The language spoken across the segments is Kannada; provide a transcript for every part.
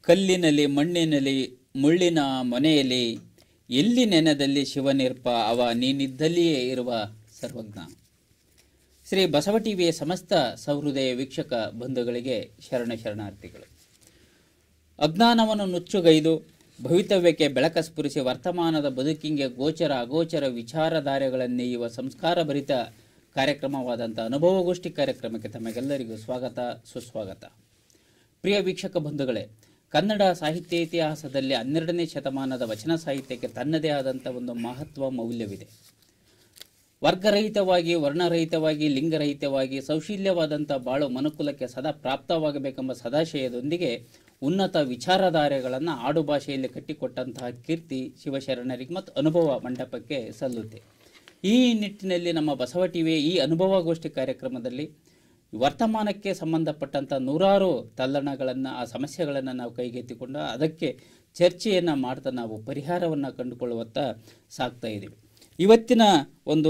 ಕಲ್ಲಿನಲ್ಲಿ ಮಣ್ಣಿನಲ್ಲಿ ಮುಳ್ಳಿನ ಮೊನೆಯಲ್ಲಿ ಎಲ್ಲಿ ನೆನದಲ್ಲಿ ಶಿವನಿರ್ಪ ಅವ ನೀನಿದ್ದಲ್ಲಿಯೇ ಇರುವ ಸರ್ವಜ್ಞ. ಶ್ರೀ ಬಸವ ಟಿವಿಯ ಸಮಸ್ತ ಸಹೃದಯ ವೀಕ್ಷಕ ಬಂಧುಗಳಿಗೆ ಶರಣಾರ್ಥಿಗಳು. ಅಜ್ಞಾನವನ್ನು ನುಚ್ಚುಗೈದು ಭವಿತವ್ಯಕ್ಕೆ ಬೆಳಕ ಸ್ಫುರಿಸಿ ವರ್ತಮಾನದ ಬದುಕಿಂಗೆ ಗೋಚರ ಅಗೋಚರ ವಿಚಾರಧಾರೆಗಳನ್ನೇಯುವ ಸಂಸ್ಕಾರಭರಿತ ಕಾರ್ಯಕ್ರಮವಾದಂಥ ಅನುಭವಗೋಷ್ಠಿ ಕಾರ್ಯಕ್ರಮಕ್ಕೆ ತಮಗೆಲ್ಲರಿಗೂ ಸ್ವಾಗತ ಸುಸ್ವಾಗತ. ಪ್ರಿಯ ವೀಕ್ಷಕ ಬಂಧುಗಳೇ, ಕನ್ನಡ ಸಾಹಿತ್ಯ ಇತಿಹಾಸದಲ್ಲಿ 12ನೇ ಶತಮಾನದ ವಚನ ಸಾಹಿತ್ಯಕ್ಕೆ ತನ್ನದೇ ಆದಂಥ ಒಂದು ಮಹತ್ವ ಮೌಲ್ಯವಿದೆ. ವರ್ಗರಹಿತವಾಗಿ, ವರ್ಣರಹಿತವಾಗಿ, ಲಿಂಗರಹಿತವಾಗಿ ಸೌಶೀಲ್ಯವಾದಂಥ ಬಾಳು ಮನುಕುಲಕ್ಕೆ ಸದಾ ಪ್ರಾಪ್ತವಾಗಬೇಕೆಂಬ ಸದಾಶಯದೊಂದಿಗೆ ಉನ್ನತ ವಿಚಾರಧಾರೆಗಳನ್ನು ಆಡು ಭಾಷೆಯಲ್ಲಿ ಕಟ್ಟಿಕೊಟ್ಟಂತಹ ಕೀರ್ತಿ ಶಿವಶರಣರಿಗೆ ಮತ್ತು ಅನುಭವ ಮಂಟಪಕ್ಕೆ ಸಲ್ಲುತ್ತೆ. ಈ ನಿಟ್ಟಿನಲ್ಲಿ ನಮ್ಮ ಬಸವ ಟಿವಿಯ ಈ ಅನುಭವಗೋಷ್ಠಿ ಕಾರ್ಯಕ್ರಮದಲ್ಲಿ ವರ್ತಮಾನಕ್ಕೆ ಸಂಬಂಧಪಟ್ಟಂಥ ನೂರಾರು ತಲ್ಲಣಗಳನ್ನು, ಆ ಸಮಸ್ಯೆಗಳನ್ನು ನಾವು ಕೈಗೆತ್ತಿಕೊಂಡು ಅದಕ್ಕೆ ಚರ್ಚೆಯನ್ನು ಮಾಡ್ತಾ ನಾವು ಪರಿಹಾರವನ್ನು ಕಂಡುಕೊಳ್ಳುವತ್ತ ಸಾಗ್ತಾ ಇದ್ದೀವಿ. ಇವತ್ತಿನ ಒಂದು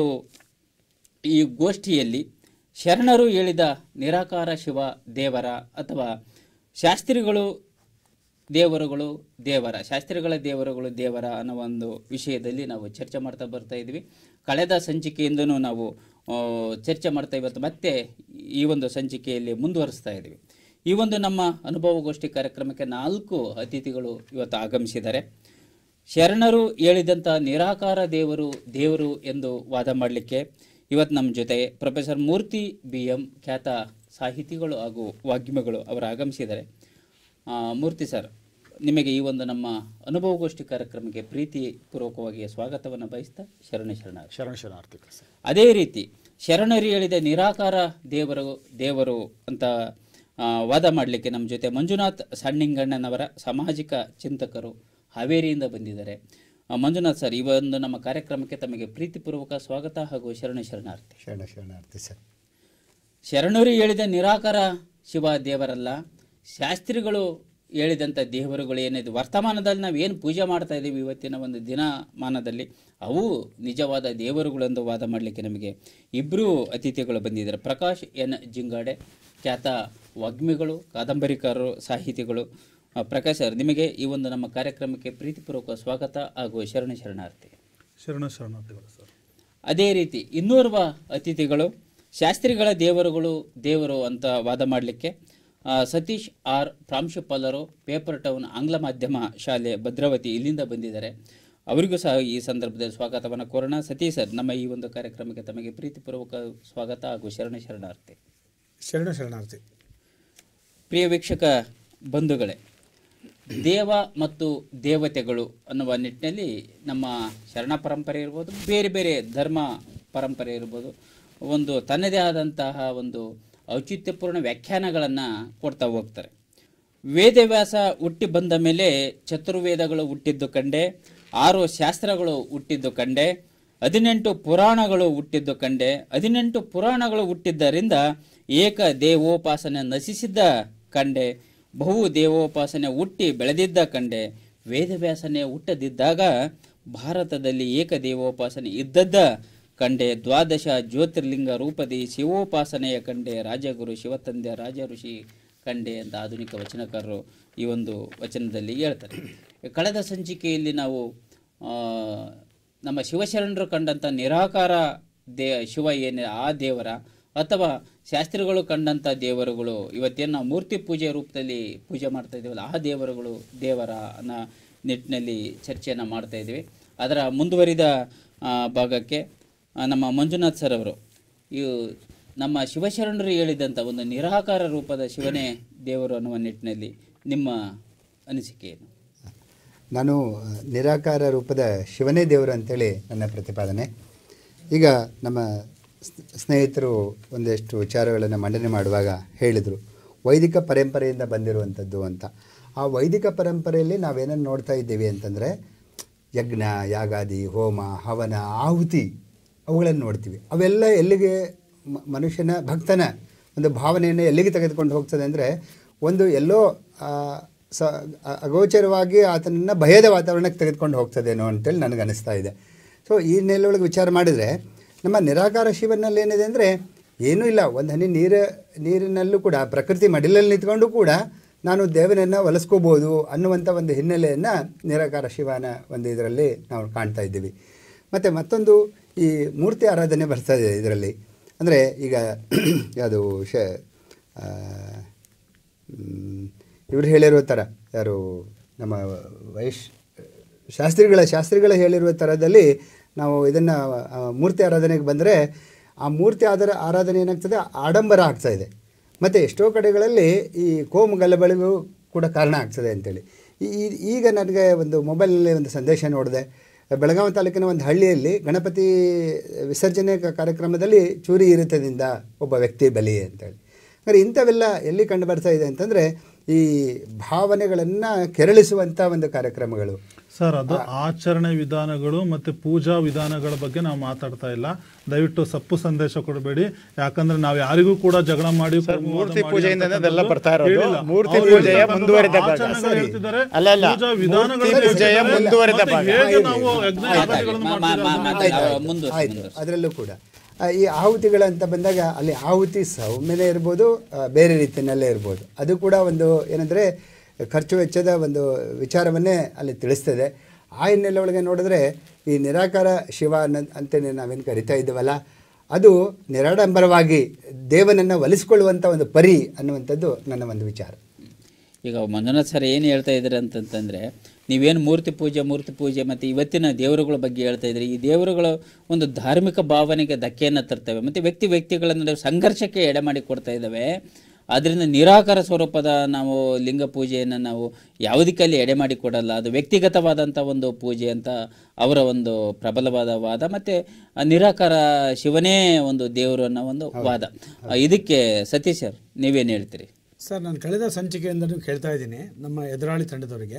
ಈ ಗೋಷ್ಠಿಯಲ್ಲಿ ಶರಣರು ಹೇಳಿದ ನಿರಾಕಾರ ಶಿವ ದೇವರ ಅಥವಾ ಶಾಸ್ತ್ರಿಗಳು ದೇವರುಗಳು ದೇವರ, ಶಾಸ್ತ್ರಿಗಳ ದೇವರುಗಳು ದೇವರ ಅನ್ನೋ ಒಂದು ವಿಷಯದಲ್ಲಿ ನಾವು ಚರ್ಚೆ ಮಾಡ್ತಾ ಬರ್ತಾ ಇದ್ವಿ. ಕಳೆದ ಸಂಚಿಕೆಯಿಂದನೂ ನಾವು ಚರ್ಚೆ ಮಾಡ್ತಾ ಇವತ್ತು ಮತ್ತೆ ಈ ಒಂದು ಸಂಚಿಕೆಯಲ್ಲಿ ಮುಂದುವರಿಸ್ತಾ ಇದ್ದೀವಿ. ಈ ಒಂದು ನಮ್ಮ ಅನುಭವಗೋಷ್ಠಿ ಕಾರ್ಯಕ್ರಮಕ್ಕೆ 4 ಅತಿಥಿಗಳು ಇವತ್ತು ಆಗಮಿಸಿದ್ದಾರೆ. ಶರಣರು ಹೇಳಿದಂಥ ನಿರಾಕಾರ ದೇವರು ಎಂದು ವಾದ ಮಾಡಲಿಕ್ಕೆ ಇವತ್ತು ನಮ್ಮ ಜೊತೆ ಪ್ರೊಫೆಸರ್ ಮೂರ್ತಿ BM ಖ್ಯಾತ ಸಾಹಿತಿಗಳು ಹಾಗೂ ವಾಗ್ಮಿಗಳು ಅವರು ಆಗಮಿಸಿದ್ದಾರೆ. ಮೂರ್ತಿ ಸರ್, ನಿಮಗೆ ಈ ಒಂದು ನಮ್ಮ ಅನುಭವಗೋಷ್ಠಿ ಕಾರ್ಯಕ್ರಮಕ್ಕೆ ಪ್ರೀತಿಪೂರ್ವಕವಾಗಿ ಸ್ವಾಗತವನ್ನು ಬಯಸ್ತಾ ಶರಣಾರ್ಥಿ. ಅದೇ ರೀತಿ ಶರಣರು ಹೇಳಿದ ನಿರಾಕಾರ ದೇವರು ಅಂತ ವಾದ ಮಾಡಲಿಕ್ಕೆ ನಮ್ಮ ಜೊತೆ ಮಂಜುನಾಥ್ ಸಣ್ಣಿಂಗಣ್ಣನವರ ಸಾಮಾಜಿಕ ಚಿಂತಕರು ಹಾವೇರಿಯಿಂದ ಬಂದಿದ್ದಾರೆ. ಮಂಜುನಾಥ್ ಸರ್, ಈ ಒಂದು ನಮ್ಮ ಕಾರ್ಯಕ್ರಮಕ್ಕೆ ತಮಗೆ ಪ್ರೀತಿಪೂರ್ವಕ ಸ್ವಾಗತ ಹಾಗೂ ಶರಣಾರ್ಥಿ ಸರ್. ಶರಣರು ಹೇಳಿದ ನಿರಾಕಾರ ಶಿವ ದೇವರಲ್ಲ, ಶಾಸ್ತ್ರಿಗಳು ಹೇಳಿದಂಥ ದೇವರುಗಳು ಏನಿದೆ ವರ್ತಮಾನದಲ್ಲಿ ನಾವು ಏನು ಪೂಜೆ ಮಾಡ್ತಾ ಇದ್ದೀವಿ ಇವತ್ತಿನ ಒಂದು ದಿನಮಾನದಲ್ಲಿ ಅವು ನಿಜವಾದ ದೇವರುಗಳೆಂದು ವಾದ ಮಾಡಲಿಕ್ಕೆ ನಮಗೆ ಇಬ್ಬರು ಅತಿಥಿಗಳು ಬಂದಿದ್ದಾರೆ. ಪ್ರಕಾಶ್ ಎನ್ ಜಿಂಗಾಡೆ, ಖ್ಯಾತ ವಾಗ್ಮಿಗಳು, ಕಾದಂಬರಿಕಾರರು, ಸಾಹಿತಿಗಳು. ಪ್ರಕಾಶ್ ಸರ್, ನಿಮಗೆ ಈ ಒಂದು ನಮ್ಮ ಕಾರ್ಯಕ್ರಮಕ್ಕೆ ಪ್ರೀತಿಪೂರ್ವಕ ಸ್ವಾಗತ ಹಾಗೂ ಶರಣಾರ್ಥಿಗಳು ಸರ್. ಅದೇ ರೀತಿ ಇನ್ನೋರ್ವ ಅತಿಥಿಗಳು ಶಾಸ್ತ್ರಿಗಳ ದೇವರು ಅಂತ ವಾದ ಮಾಡಲಿಕ್ಕೆ ಸತೀಶ್ ಆರ್, ಪ್ರಾಂಶುಪಾಲರು, ಪೇಪರ್ ಟೌನ್ ಆಂಗ್ಲ ಮಾಧ್ಯಮ ಶಾಲೆ ಭದ್ರಾವತಿ ಇಲ್ಲಿಂದ ಬಂದಿದ್ದಾರೆ. ಅವರಿಗೂ ಸಹ ಈ ಸಂದರ್ಭದಲ್ಲಿ ಸ್ವಾಗತವನ್ನು ಕೋರೋಣ. ಸತೀಶ್ ಸರ್, ನಮ್ಮ ಈ ಒಂದು ಕಾರ್ಯಕ್ರಮಕ್ಕೆ ತಮಗೆ ಪ್ರೀತಿಪೂರ್ವಕ ಸ್ವಾಗತ ಹಾಗೂ ಶರಣಾರ್ಥಿ. ಪ್ರಿಯ ವೀಕ್ಷಕ ಬಂಧುಗಳೇ, ದೇವ ಮತ್ತು ದೇವತೆಗಳು ಅನ್ನುವ ನಿಟ್ಟಿನಲ್ಲಿ ನಮ್ಮ ಶರಣ ಪರಂಪರೆ ಇರ್ಬೋದು, ಬೇರೆ ಬೇರೆ ಧರ್ಮ ಪರಂಪರೆ ಇರ್ಬೋದು, ಒಂದು ತನ್ನದೇ ಆದಂತಹ ಒಂದು ಔಚಿತ್ಯಪೂರ್ಣ ವ್ಯಾಖ್ಯಾನಗಳನ್ನು ಕೊಡ್ತಾ ಹೋಗ್ತಾರೆ. ವೇದವ್ಯಾಸ ಹುಟ್ಟಿ ಬಂದ ಮೇಲೆ ಚತುರ್ವೇದಗಳು ಹುಟ್ಟಿದ್ದು ಕಂಡೆ, 6 ಶಾಸ್ತ್ರಗಳು ಹುಟ್ಟಿದ್ದು ಕಂಡೆ, 18 ಪುರಾಣಗಳು ಹುಟ್ಟಿದ್ದು ಕಂಡೆ. 18 ಪುರಾಣಗಳು ಹುಟ್ಟಿದ್ದರಿಂದ ಏಕ ದೇವೋಪಾಸನೆ ನಶಿಸಿದ್ದ ಕಂಡೆ, ಬಹು ದೇವೋಪಾಸನೆ ಹುಟ್ಟಿ ಬೆಳೆದಿದ್ದ ಕಂಡೆ. ವೇದವ್ಯಾಸನೆ ಹುಟ್ಟದಿದ್ದಾಗ ಭಾರತದಲ್ಲಿ ಏಕ ದೇವೋಪಾಸನೆ ಇದ್ದದ್ದ ಕಂಡೆ. 12 ಜ್ಯೋತಿರ್ಲಿಂಗ ರೂಪದಿ ಶಿವೋಪಾಸನೆಯ ಕಂಡೆ, ರಾಜಗುರು ಶಿವತಂದೆ ರಾಜ ಋಷಿ ಕಂಡೆ ಅಂತ ಆಧುನಿಕ ವಚನಕಾರರು ಈ ಒಂದು ವಚನದಲ್ಲಿ ಹೇಳ್ತಾರೆ. ಕಳೆದ ಸಂಚಿಕೆಯಲ್ಲಿ ನಾವು ನಮ್ಮ ಶಿವಶರಣರು ಕಂಡಂಥ ನಿರಾಕಾರ ಶಿವ ಏನೇ ಆ ದೇವರ ಅಥವಾ ಶಾಸ್ತ್ರಿಗಳು ಕಂಡಂಥ ದೇವರುಗಳು ಇವತ್ತೇನು ನಾವು ಮೂರ್ತಿ ಪೂಜೆ ರೂಪದಲ್ಲಿ ಪೂಜೆ ಮಾಡ್ತಾ ಇದ್ದೀವಲ್ಲ ಆ ದೇವರುಗಳು ದೇವರ ಅನ್ನೋ ನಿಟ್ಟಿನಲ್ಲಿ ಚರ್ಚೆಯನ್ನು ಮಾಡ್ತಾ ಇದ್ದೀವಿ. ಅದರ ಮುಂದುವರಿದ ಭಾಗಕ್ಕೆ ನಮ್ಮ ಮಂಜುನಾಥ್ ಸರ್ ಅವರು ನಮ್ಮ ಶಿವಶರಣರು ಹೇಳಿದಂಥ ಒಂದು ನಿರಾಕಾರ ರೂಪದ ಶಿವನೇ ದೇವರು ಅನ್ನುವ ನಿಟ್ಟಿನಲ್ಲಿ ನಿಮ್ಮ ಅನಿಸಿಕೆ ಏನು? ನಾನು ನಿರಾಕಾರ ರೂಪದ ಶಿವನೇ ದೇವರು ಅಂತೇಳಿ ನನ್ನ ಪ್ರತಿಪಾದನೆ. ಈಗ ನಮ್ಮ ಸ್ನೇಹಿತರು ಒಂದಷ್ಟು ವಿಚಾರಗಳನ್ನು ಮಂಡನೆ ಮಾಡುವಾಗ ಹೇಳಿದರು, ವೈದಿಕ ಪರಂಪರೆಯಿಂದ ಬಂದಿರುವಂಥದ್ದು ಅಂತ. ಆ ವೈದಿಕ ಪರಂಪರೆಯಲ್ಲಿ ನಾವೇನನ್ನು ನೋಡ್ತಾ ಇದ್ದೀವಿ ಅಂತಂದರೆ ಯಜ್ಞ, ಯಾಗಾದಿ, ಹೋಮ, ಹವನ, ಆಹುತಿ ಅವುಗಳನ್ನು ನೋಡ್ತೀವಿ. ಅವೆಲ್ಲ ಎಲ್ಲಿಗೆ ಮನುಷ್ಯನ ಭಕ್ತನ ಒಂದು ಭಾವನೆಯನ್ನು ಎಲ್ಲಿಗೆ ತೆಗೆದುಕೊಂಡು ಹೋಗ್ತದೆ ಅಂದರೆ ಒಂದು ಎಲ್ಲೋ ಅಗೋಚರವಾಗಿ ಆತನನ್ನು ಭಯದ ವಾತಾವರಣಕ್ಕೆ ತೆಗೆದುಕೊಂಡು ಹೋಗ್ತದೇನೋ ಅಂತೇಳಿ ನನಗೆ ಅನಿಸ್ತಾ ಇದೆ. ಸೊ ಈ ನೆಲೆಯೊಳಗೆ ವಿಚಾರ ಮಾಡಿದರೆ ನಮ್ಮ ನಿರಾಕಾರ ಶಿವನಲ್ಲಿ ಏನಿದೆ ಅಂದರೆ ಏನೂ ಇಲ್ಲ, ಒಂದು ಹನಿ ನೀರಿನಲ್ಲೂ ಕೂಡ ಪ್ರಕೃತಿ ಮಡಿಲಲ್ಲಿ ನಿಂತ್ಕೊಂಡು ಕೂಡ ನಾನು ದೇವನನ್ನು ಒಲಿಸ್ಕೋಬೋದು ಅನ್ನುವಂಥ ಒಂದು ಹಿನ್ನೆಲೆಯನ್ನು ನಿರಾಕಾರ ಶಿವನ ಒಂದು ಇದರಲ್ಲಿ ನಾವು ಕಾಣ್ತಾ ಇದ್ದೀವಿ. ಮತ್ತು ಮತ್ತೊಂದು ಈ ಮೂರ್ತಿ ಆರಾಧನೆ ಬರ್ತಾ ಇದೆ ಇದರಲ್ಲಿ. ಅಂದರೆ ಈಗ ಅದು ಇವರು ಹೇಳಿರುವ ಥರ ಯಾರು ನಮ್ಮ ಶಾಸ್ತ್ರಿಗಳ ಹೇಳಿರುವ ಥರದಲ್ಲಿ ನಾವು ಇದನ್ನು ಮೂರ್ತಿ ಆರಾಧನೆಗೆ ಬಂದರೆ ಆ ಮೂರ್ತಿ ಆರಾಧನೆ ಏನಾಗ್ತದೆ, ಆಡಂಬರ ಆಗ್ತಾಯಿದೆ. ಮತ್ತು ಎಷ್ಟೋ ಕಡೆಗಳಲ್ಲಿ ಈ ಕೋಮು ಗಲಭೆಗಳಿಗೂ ಕೂಡ ಕಾರಣ ಆಗ್ತದೆ ಅಂತೇಳಿ. ಈಗ ನನಗೆ ಒಂದು ಮೊಬೈಲ್ನಲ್ಲಿ ಒಂದು ಸಂದೇಶ ನೋಡಿದೆ. ಬೆಳಗಾವಿ ತಾಲೂಕಿನ ಒಂದು ಹಳ್ಳಿಯಲ್ಲಿ ಗಣಪತಿ ವಿಸರ್ಜನೆ ಕಾರ್ಯಕ್ರಮದಲ್ಲಿ ಚೂರಿ ಇರುತ್ತದಿಂದ ಒಬ್ಬ ವ್ಯಕ್ತಿ ಬಲಿ ಅಂತೇಳಿ. ಅಂದರೆ ಇಂಥವೆಲ್ಲ ಎಲ್ಲಿ ಕಂಡು ಬರ್ತಾ ಇದೆ ಅಂತಂದರೆ ಈ ಭಾವನೆಗಳನ್ನು ಕೆರಳಿಸುವಂಥ ಒಂದು ಕಾರ್ಯಕ್ರಮಗಳು. ಸರ್, ಅದು ಆಚರಣೆ ವಿಧಾನಗಳು ಮತ್ತು ಪೂಜಾ ವಿಧಾನಗಳ ಬಗ್ಗೆ ನಾವು ಮಾತಾಡ್ತಾ ಇಲ್ಲ. ದಯವಿಟ್ಟು ಸಪ್ಪು ಸಂದೇಶ ಕೊಡಬೇಡಿ. ಯಾಕಂದ್ರೆ ನಾವು ಯಾರಿಗೂ ಕೂಡ ಜಗಳ ಮಾಡಿ ಮೂರ್ತಿ ಪೂಜೆಯಿಂದ ಬರ್ತಾ ಇರೋದು ಮೂರ್ತಿ ಪೂಜೆಯ ಮುಂದುವರೆದ ಭಾಗ. ಅದರಲ್ಲೂ ಕೂಡ ಈ ಆಹುತಿಗಳಂತ ಬಂದಾಗ ಅಲ್ಲಿ ಆಹುತಿ ಸೌಮ್ಯನೇ ಇರ್ಬೋದು, ಬೇರೆ ರೀತಿಯಲ್ಲೇ ಇರ್ಬೋದು. ಅದು ಕೂಡ ಒಂದು ಏನಂದರೆ ಖರ್ಚು ವೆಚ್ಚದ ಒಂದು ವಿಚಾರವನ್ನೇ ಅಲ್ಲಿ ತಿಳಿಸ್ತದೆ. ಆ ಹಿನ್ನೆಲೆ ಒಳಗೆ ನೋಡಿದ್ರೆ ಈ ನಿರಾಕಾರ ಶಿವ ಅಂತೇಳಿ ನಾವೇನು ಕರಿತಾ ಇದ್ದೀವಲ್ಲ, ಅದು ನಿರಾಡಂಬರವಾಗಿ ದೇವನನ್ನು ಒಲಿಸ್ಕೊಳ್ಳುವಂಥ ಒಂದು ಪರಿ ಅನ್ನುವಂಥದ್ದು ನನ್ನ ಒಂದು ವಿಚಾರ. ಈಗ ಮಂಜುನಾಥ್ ಸರ್ ಏನು ಹೇಳ್ತಾ ಇದ್ದಾರೆ ಅಂತಂತಂದರೆ, ನೀವೇನು ಮೂರ್ತಿ ಪೂಜೆ ಮತ್ತು ಇವತ್ತಿನ ದೇವರುಗಳ ಬಗ್ಗೆ ಹೇಳ್ತಾ ಇದ್ರಿ, ಈ ದೇವರುಗಳ ಒಂದು ಧಾರ್ಮಿಕ ಭಾವನೆಗೆ ಧಕ್ಕೆಯನ್ನು ತರ್ತವೆ ಮತ್ತು ವ್ಯಕ್ತಿಗಳನ್ನು ಸಂಘರ್ಷಕ್ಕೆ ಎಡೆ ಮಾಡಿ ಕೊಡ್ತಾ ಇದ್ದಾವೆ. ಅದರಿಂದ ನಿರಾಕಾರ ಸ್ವರೂಪದ ನಾವು ಲಿಂಗ ಪೂಜೆಯನ್ನು ನಾವು ಯಾವುದಕ್ಕಲ್ಲಿ ಎಡೆ ಮಾಡಿ ಕೊಡಲ್ಲ, ಅದು ವ್ಯಕ್ತಿಗತವಾದಂಥ ಒಂದು ಪೂಜೆ ಅಂತ ಅವರ ಒಂದು ಪ್ರಬಲವಾದ ವಾದ. ಮತ್ತು ನಿರಾಕಾರ ಶಿವನೇ ಒಂದು ದೇವರು ಅನ್ನೋ ಒಂದು ವಾದ. ಇದಕ್ಕೆ ಸತೀಶ್ ಸರ್ ನೀವೇನು ಹೇಳ್ತೀರಿ? ಸರ್, ನಾನು ಕಳೆದ ಸಂಚಿಕೆಯಿಂದ ಕೇಳ್ತಾ ಇದ್ದೀನಿ ನಮ್ಮ ಎದುರಾಳಿ ತಂಡದವರಿಗೆ.